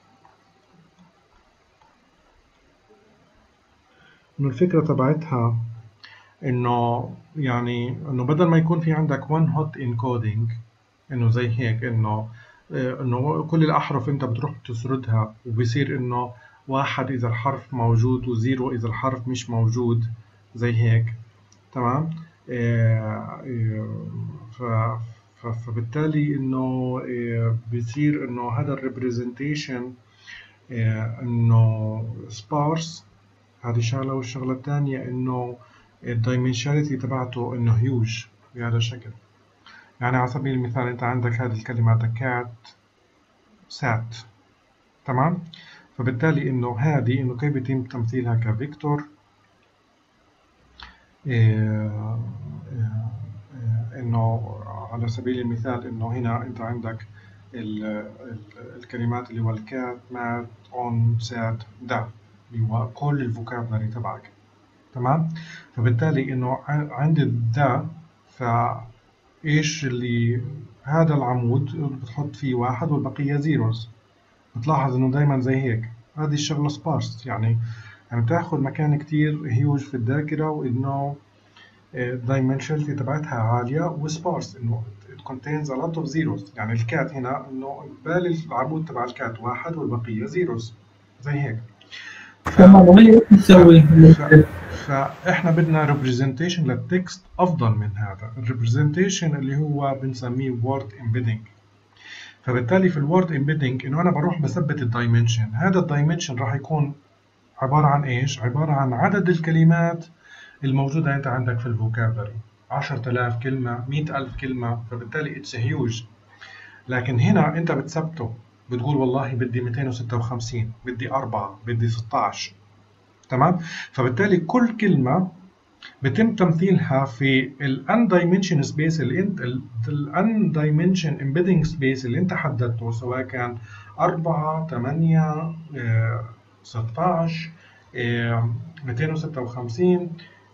انه الفكرة تبعتها انه بدل ما يكون في عندك one hot encoding انه زي هيك انه كل الاحرف انت بتروح تسردها وبصير انه 1 اذا الحرف موجود و0 اذا الحرف مش موجود زي هيك. تمام. فبالتالي انه بصير انه هذا الريبريزنتيشن انه سبارس. هذه شغله. والشغله الثانيه انه الدايمنشاليتي تبعته انه هيوج بهذا الشكل. يعني على سبيل المثال انت عندك هذه الكلمات كات سات. تمام. فبالتالي انه هذه انه كيف بيتم تمثيلها كفيكتور انه على سبيل المثال انه هنا انت عندك الكلمات اللي هو الكات مات اون سات دا اللي هو كل الفوكابلري تبعك. تمام. فبالتالي انه عند الدا فايش اللي هذا العمود بتحط فيه 1 والبقيه زيروز. بتلاحظ انه دايما زي هيك. هذه الشغله سبارس يعني بتاخذ مكان كتير هيوج في الذاكره وانه الدايمنشناليتي تبعتها عاليه وسبارس انه it contains a lot of zeros. يعني الكات هنا انه بالي العمود تبع الكات 1 والبقيه زيروز زي هيك. فاحنا بدنا ريبريزنتيشن للتكست افضل من هذا. الريبريزنتيشن اللي هو بنسميه وورد امبيدنج. فبالتالي في الوورد امبيدنج انه انا بروح بثبت الدايمنشن. هذا الدايمنشن راح يكون عباره عن ايش؟ عباره عن عدد الكلمات الموجوده انت عندك في الفوكابلري. 10000 كلمه، 100000 كلمه. فبالتالي اتس هيوج. لكن هنا انت بتثبته بتقول والله بدي 256 بدي 4 بدي 16. تمام. فبالتالي كل كلمه بتم تمثيلها في الانdimension سبيس الانdimension embedding سبيس اللي انت حددته، سواء كان 4 8 16 256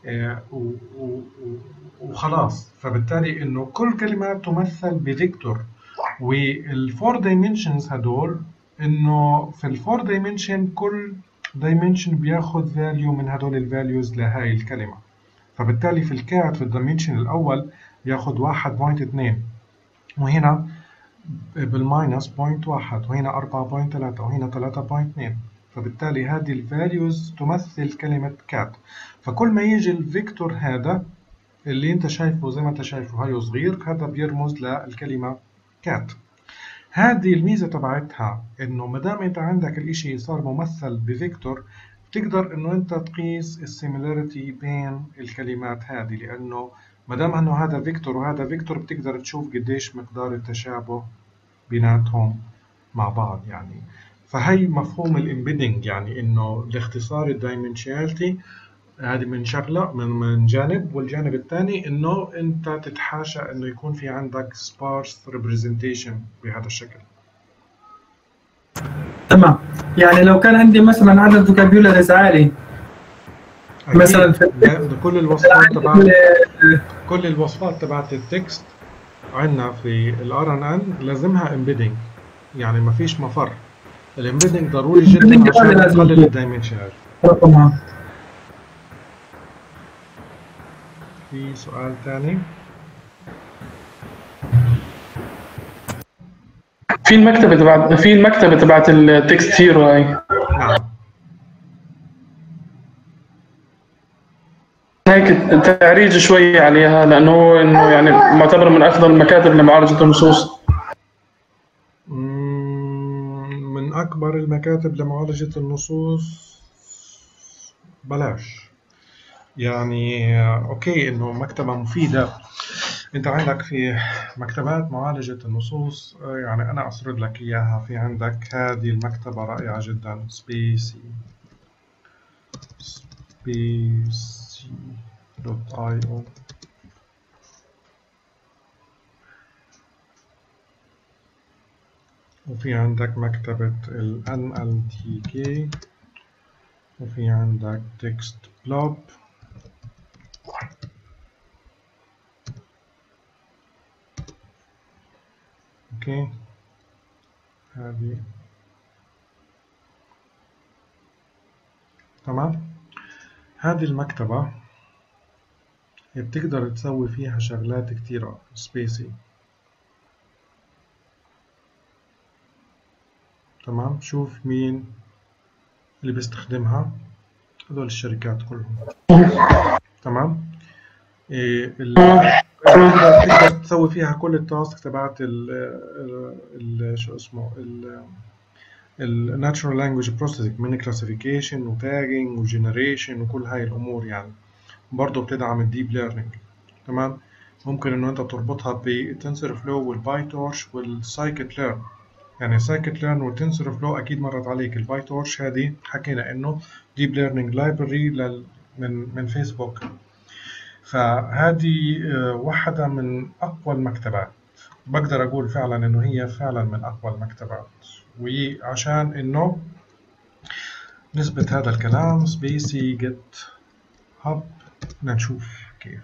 وخلاص. فبالتالي انه كل كلمه تمثل بفيكتور. والفور دايمنشنز هدول انه في الفور دايمنشن كل دايمنشن بياخذ فاليو من هدول الفاليوز لهاي الكلمه. فبالتالي في الكات في الدايمنشن الاول بياخذ 1.2 وهنا بالماينس 0.1 وهنا 4.3 وهنا 3.2. فبالتالي هذه الفاليوز تمثل كلمه كات. فكل ما يجي الفيكتور هذا اللي انت شايفه زي ما انت شايفه هاي صغير، هذا بيرمز للكلمه كات. هذه الميزه تبعتها انه ما دام انت عندك الاشي صار ممثل بفيكتور بتقدر انه انت تقيس السيميلاريتي بين الكلمات هذه، لانه ما دام انه هذا فيكتور وهذا فيكتور بتقدر تشوف قديش مقدار التشابه بيناتهم مع بعض. يعني فهي مفهوم الامبيدنج. يعني انه لاختصار الدايمنشناليتي هذه من شغله من جانب، والجانب الثاني انه انت تتحاشى انه يكون في عندك سبارس ريبريزنتيشن بهذا الشكل. تمام. يعني لو كان عندي مثلا عدد فوكابيولاريز عالي مثلا كل الوصفات تبعت التكست عندنا في الRNN لازمها امبيدنج. يعني ما فيش مفر. الامبيدنج ضروري جدا عشان نقلل الدايمنشنال. في سؤال ثاني؟ في المكتبة تبعت التكست هيرو هاي. نعم. هيك تعريج شوي عليها لأنه إنه يعني معتبر من أفضل المكاتب لمعالجة النصوص. من أكبر المكاتب لمعالجة النصوص بلاش. يعني أوكي إنه مكتبة مفيدة أنت عندك في مكتبات معالجة النصوص، يعني أنا أسرد لك إياها. في عندك هذه المكتبة رائعة جدا، spacey.io. وفي عندك مكتبة ال NLTK، وفي عندك TextBlob. اوكي، هذه تمام. هذه المكتبة بتقدر تسوي فيها شغلات كتيرة. سبيسي تمام. شوف مين اللي بيستخدمها، هذول الشركات كلهم. تمام. تقدر تسوي فيها كل التاسك تبعت شو اسمه الناتشورال لانجويج بروسيسنج، من كلاسيفيكيشن وتاجنج وجنريشن وكل هاي الامور. يعني برضه بتدعم الديب ليرنينج. تمام. ممكن انه انت تربطها بتنسر فلو والبايتورش والسايكت ليرن. يعني سايكت ليرن والتنسر فلو اكيد مرت عليك. البايتورش هذه حكينا انه ديب ليرنينج لايبرري من فيسبوك. فهذه واحدة من أقوى المكتبات، بقدر أقول فعلا إنه هي فعلا من أقوى المكتبات. وعشان إنه نثبت هذا الكلام، سبيسي جيت هاب، نشوف كيف.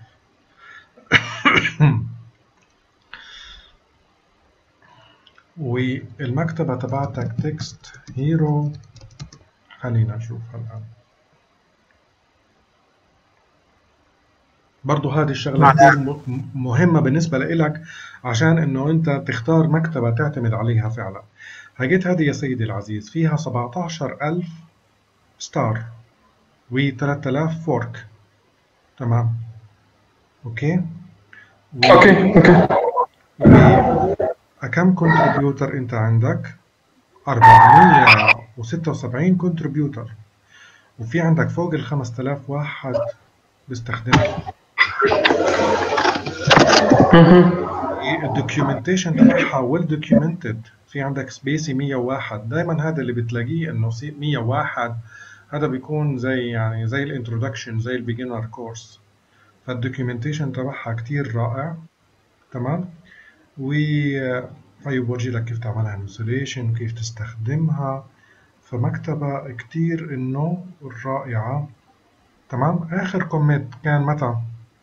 والمكتبة تبعتك تكست هيرو، خلينا نشوف الآن. برضو هذه الشغلة كتير مهمة بالنسبة لإلك، عشان إنه أنت تختار مكتبة تعتمد عليها فعلا. هجيت هذه يا سيدي العزيز فيها 17,000 ستار و3000 فورك. تمام. أوكي. كم كونتريبيوتر أنت عندك؟ 476 كونتريبيوتر، وفي عندك فوق 5000 واحد بيستخدمها. الدوكيومنتيشن تبعها ويل دوكيومنتد. في عندك سبيسي 101. دائما هذا اللي بتلاقيه انه 101 هذا بيكون زي الانترودكشن، زي البيجنر كورس. فالدوكيومنتيشن تبعها كتير رائع. تمام. طيب بورجي لك كيف تعملها انستليشن وكيف تستخدمها. فمكتبة كتير انه رائعة. تمام. اخر كومنت كان متى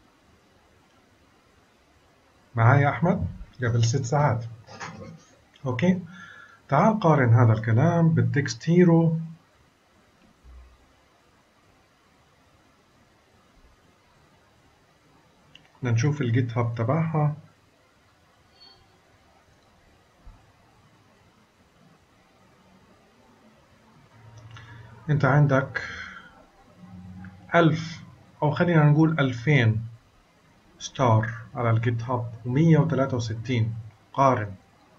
معايا أحمد؟ قبل 6 ساعات. أوكي. تعال قارن هذا الكلام بالتكست هيرو. نشوف الجيت هاب تبعها. أنت عندك 1000 أو خلينا نقول 2000 ستار على الجيت هاب و163. قارن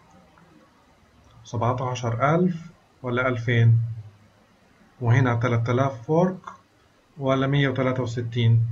17,000 ولا 2000، وهنا 3000 فورك ولا 163.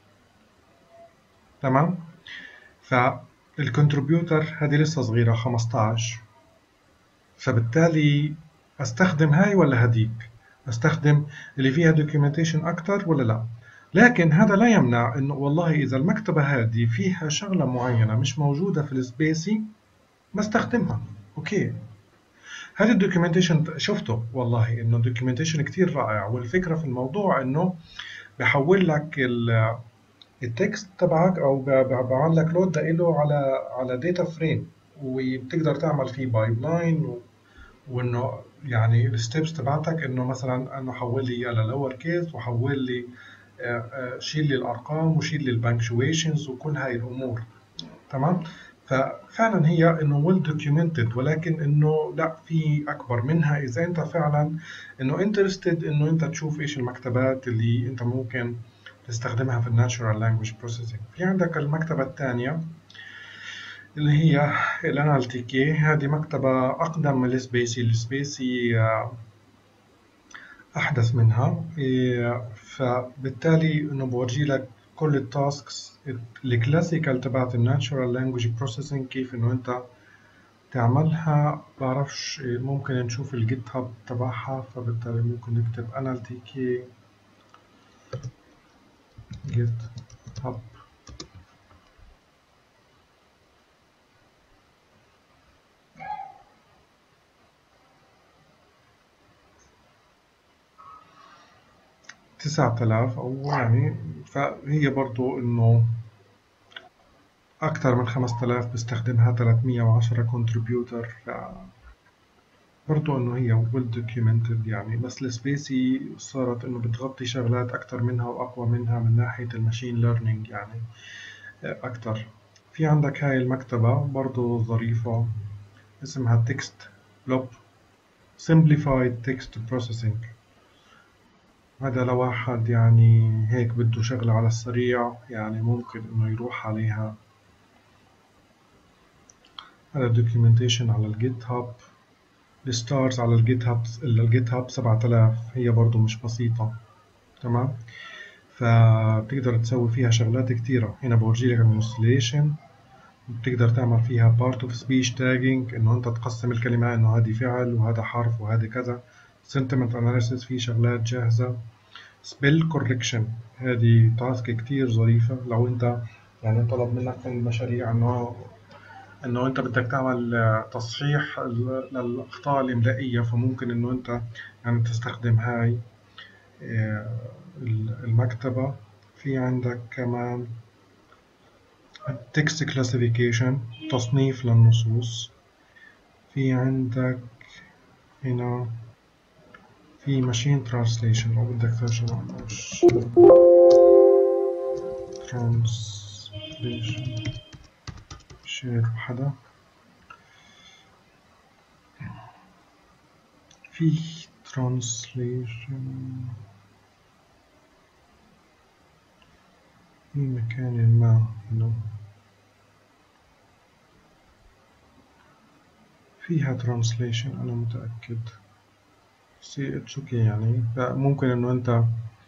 تمام. فالكونتريبيوتر هذه لسه صغيرة 15. فبالتالي استخدم هاي ولا هديك؟ استخدم اللي فيها دوكيومنتيشن اكتر ولا لا؟ لكن هذا لا يمنع انه والله اذا المكتبة هذه فيها شغلة معينة مش موجودة في السبيسي بستخدمها. اوكي. هذا الدوكيومنتيشن شفته والله انه الدوكيومنتيشن كتير رائع. والفكرة في الموضوع انه بحول لك التكست تبعك او بعمل لك لود له على داتا فريم، وبتقدر تعمل فيه بايبلاين، وانه يعني الستبس تبعتك انه مثلا انه حول لي اياه للور كيس، وحول لي شيل لي الارقام وشيل لي البنكشويشنز وكل هاي الامور. تمام. ففعلا هي انه ويل دوكيومنتد، ولكن انه لا، في اكبر منها اذا انت فعلا انه انترستد انه انت تشوف ايش المكتبات اللي انت ممكن تستخدمها في الناتشورال لانجويج بروسيسنج. في عندك المكتبة الثانية اللي هي ال NLTK. هذه مكتبة أقدم من السبيسي أحدث منها. فبالتالي إنه بورجي لك كل التاسكس الكلاسيكال تبعت الناتشورال لانجويج بروسيسنج كيف انه انت تعملها. بعرفش ممكن نشوف الجيت هاب تبعها، فبالتالي ممكن نكتب NLTK جيت هاب. تسعة آلاف أو يعني، فهي برضو إنه أكثر من 5000 بستخدمها، 310 كونتريبيوتر، برضو إنه هي well documented يعني. بس السبيسي صارت إنه بتغطي شغلات أكثر منها وأقوى منها من ناحية الماشين ليرنينج يعني أكثر. في عندك هاي المكتبة برضو ظريفة اسمها text blob simplified text processing. هذا لواحد يعني هيك بده شغلة على السريع يعني ممكن إنه يروح عليها. هذا دوكيومنتيشن على الجيت هاب. الستارز على الجيت هاب 7000، هي برضو مش بسيطة. تمام، فبتقدر تسوي فيها شغلات كتيرة. هنا بورجيلك الموستليشن، بتقدر تعمل فيها part of speech tagging، إنه أنت تقسم الكلمة إنه هذه فعل وهذا حرف وهذا كذا. sentiment analysis، في شغلات جاهزة. spell correction، هذه تاسك كتير ظريفة. لو أنت يعني طلب منك في المشاريع إنه أنت بدك تعمل تصحيح للأخطاء الإملائية، فممكن إنه أنت يعني تستخدم هاي المكتبة. في عندك كمان text classification، تصنيف للنصوص. في عندك هنا في machine translation، لو بدك ترجمة translation. شير حدا في translation في مكان ما هنا فيها translation أنا متأكد. سي اتس اوكي يعني. فممكن إنه أنت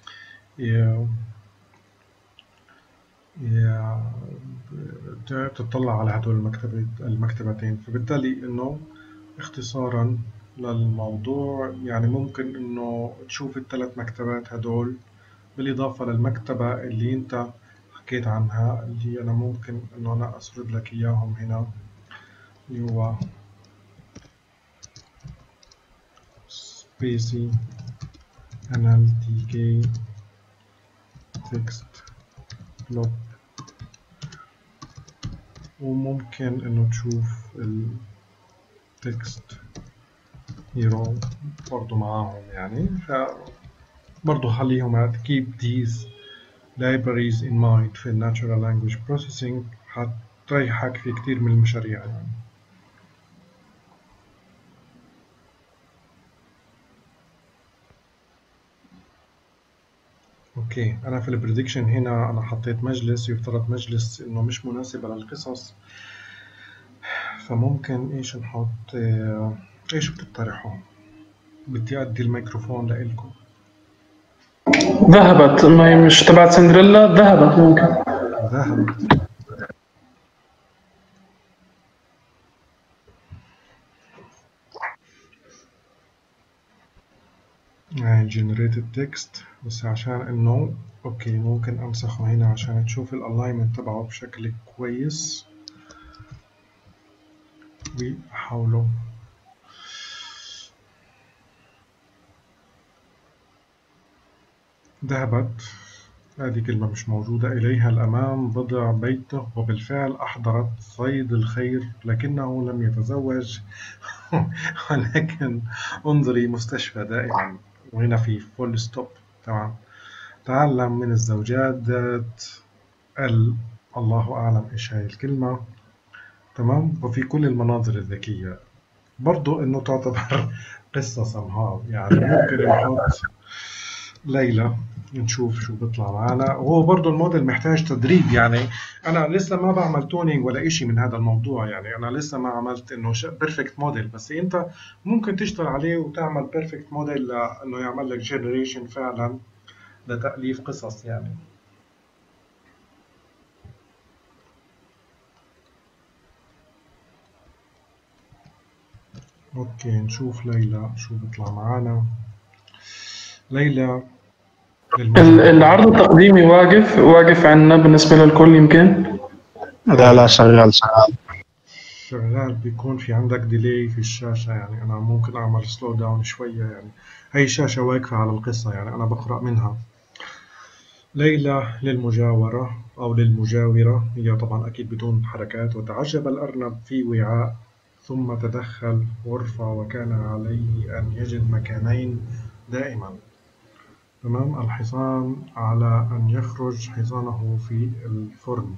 تطلع على هدول المكتبتين. فبالتالي إنه اختصارا للموضوع يعني ممكن إنه تشوف الثلاث مكتبات هدول بالإضافة للمكتبة اللي أنت حكيت عنها، اللي أنا ممكن إنه أنا أسرد لك إياهم هنا، اللي هو سبيسي NLTK text blob. وممكن إنه تشوف التكست هيرو برضو معاهم يعني. فبرضو خليهم keep these libraries in mind في natural language processing، حتريحك في كتير من المشاريع يعني. اوكي، انا في البريدكشن هنا انا حطيت مجلس، يفترض مجلس انه مش مناسب للقصص، فممكن ايش نحط؟ ايش بتقترحوا؟ بدي ادي الميكروفون لإلكم. ذهبت، ما هي مش تبعت سندريلا، ذهبت ممكن. ذهبت. generated text، بس عشان انه اوكي ممكن امسحه هنا عشان تشوف الالاينمنت تبعه بشكل كويس. وحاولوا ذهبت، هذه كلمة مش موجودة. إليها الأمام بضع بيته، وبالفعل أحضرت صيد الخير لكنه لم يتزوج ولكن انظري مستشفى دائما. وهنا في فول ستوب. تمام. تعلم من الزوجات ذات الله أعلم إيش هاي الكلمة. تمام. وفي كل المناظر الذكية، برضو إنه تعتبر قصة somehow يعني. ممكن نحط ليلى نشوف شو بيطلع معنا. وهو برضو الموديل محتاج تدريب يعني. أنا لسه ما بعمل تونينج ولا إشي من هذا الموضوع يعني. أنا لسه ما عملت إنه بيرفكت موديل، بس أنت ممكن تشتغل عليه وتعمل بيرفكت موديل لإنه يعمل لك جنريشن فعلا لتأليف قصص يعني. اوكي نشوف ليلى شو بيطلع معانا. ليلى للمجاورة. العرض التقديمي واقف عنا بالنسبة للكل يمكن. لا شغال. شغال. بيكون في عندك ديلي في الشاشة، يعني أنا ممكن أعمل سلو داون شوية. يعني هي الشاشة واقفة على القصة، يعني أنا بقرأ منها. ليلى للمجاورة أو للمجاورة، هي طبعا أكيد بدون حركات. وتعجب الأرنب في وعاء ثم تدخل غرفة وكان عليه أن يجد مكانين دائما. تمام. الحصان على أن يخرج حصانه في الفرن.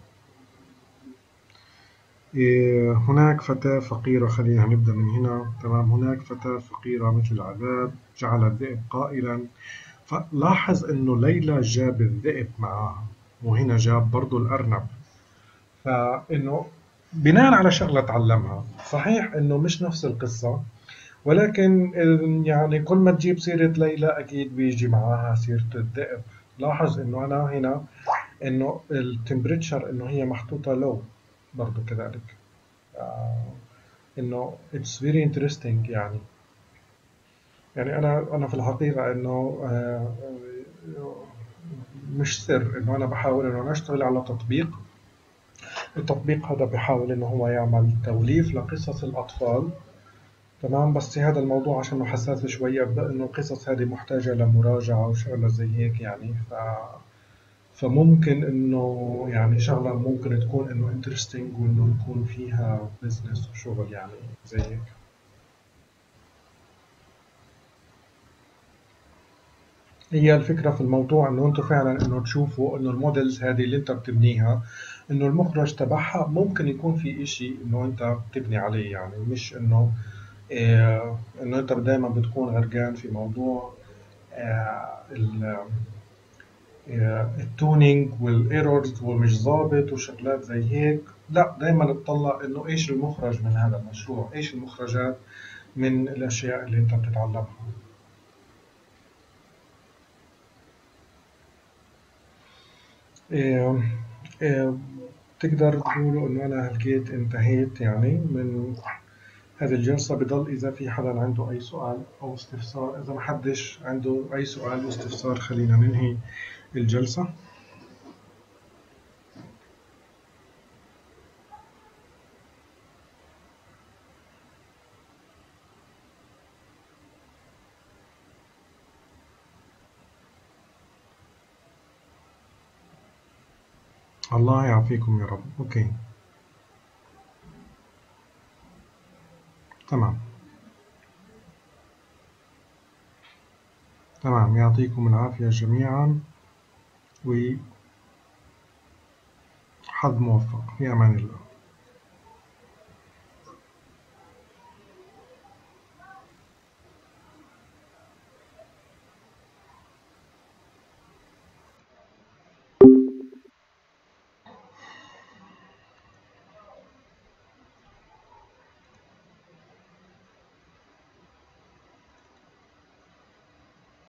هناك فتاة فقيرة، خلينا نبدأ من هنا. تمام. هناك فتاة فقيرة مثل العذاب جعل الذئب قائلا. فلاحظ إنه ليلى جاب الذئب معاها، وهنا جاب برضو الأرنب. فإنه بناء على شغلة تعلمها. صحيح إنه مش نفس القصة، ولكن يعني كل ما تجيب سيرة ليلى أكيد بيجي معاها سيرة الذئب. لاحظ إنه أنا هنا إنه التمبريتشر إنه هي محطوطة لو برضو كذلك. إنه it's very interesting. يعني أنا في الحقيقة إنه مش سر إنه أنا بحاول إنه أشتغل على تطبيق. التطبيق هذا بحاول إنه هو يعمل توليف لقصص الأطفال. تمام. بس هذا الموضوع عشانه حساس شوية، إنه القصص هذه محتاجة لمراجعة وشغلة زي هيك. يعني فممكن إنه يعني شغلة ممكن تكون إنه interesting، وإنه يكون فيها business وشغل يعني زي هيك. هي الفكرة في الموضوع إنه أنتوا فعلا إنه تشوفوا إنه المودلز هذه اللي أنت بتبنيها، إنه المخرج تبعها ممكن يكون في إشي إنه أنت بتبني عليه. يعني مش إنه إنه أنت دائما بتكون غرقان في موضوع التونينج والايرورز ومش ظابط وشغلات زي هيك. لا، دائما تطلع إنه إيش المخرج من هذا المشروع، إيش المخرجات من الأشياء اللي أنت بتتعلمها. تقدر تقولوا إنه أنا لقيت انتهيت يعني من هذه الجلسة. بضل إذا في حدا عنده أي سؤال أو استفسار. إذا ما حدش عنده أي سؤال واستفسار خلينا ننهي الجلسة. الله يعافيكم يا رب. أوكي تمام. تمام. يعطيكم العافية جميعا، وحظ موفق. في أمان الله.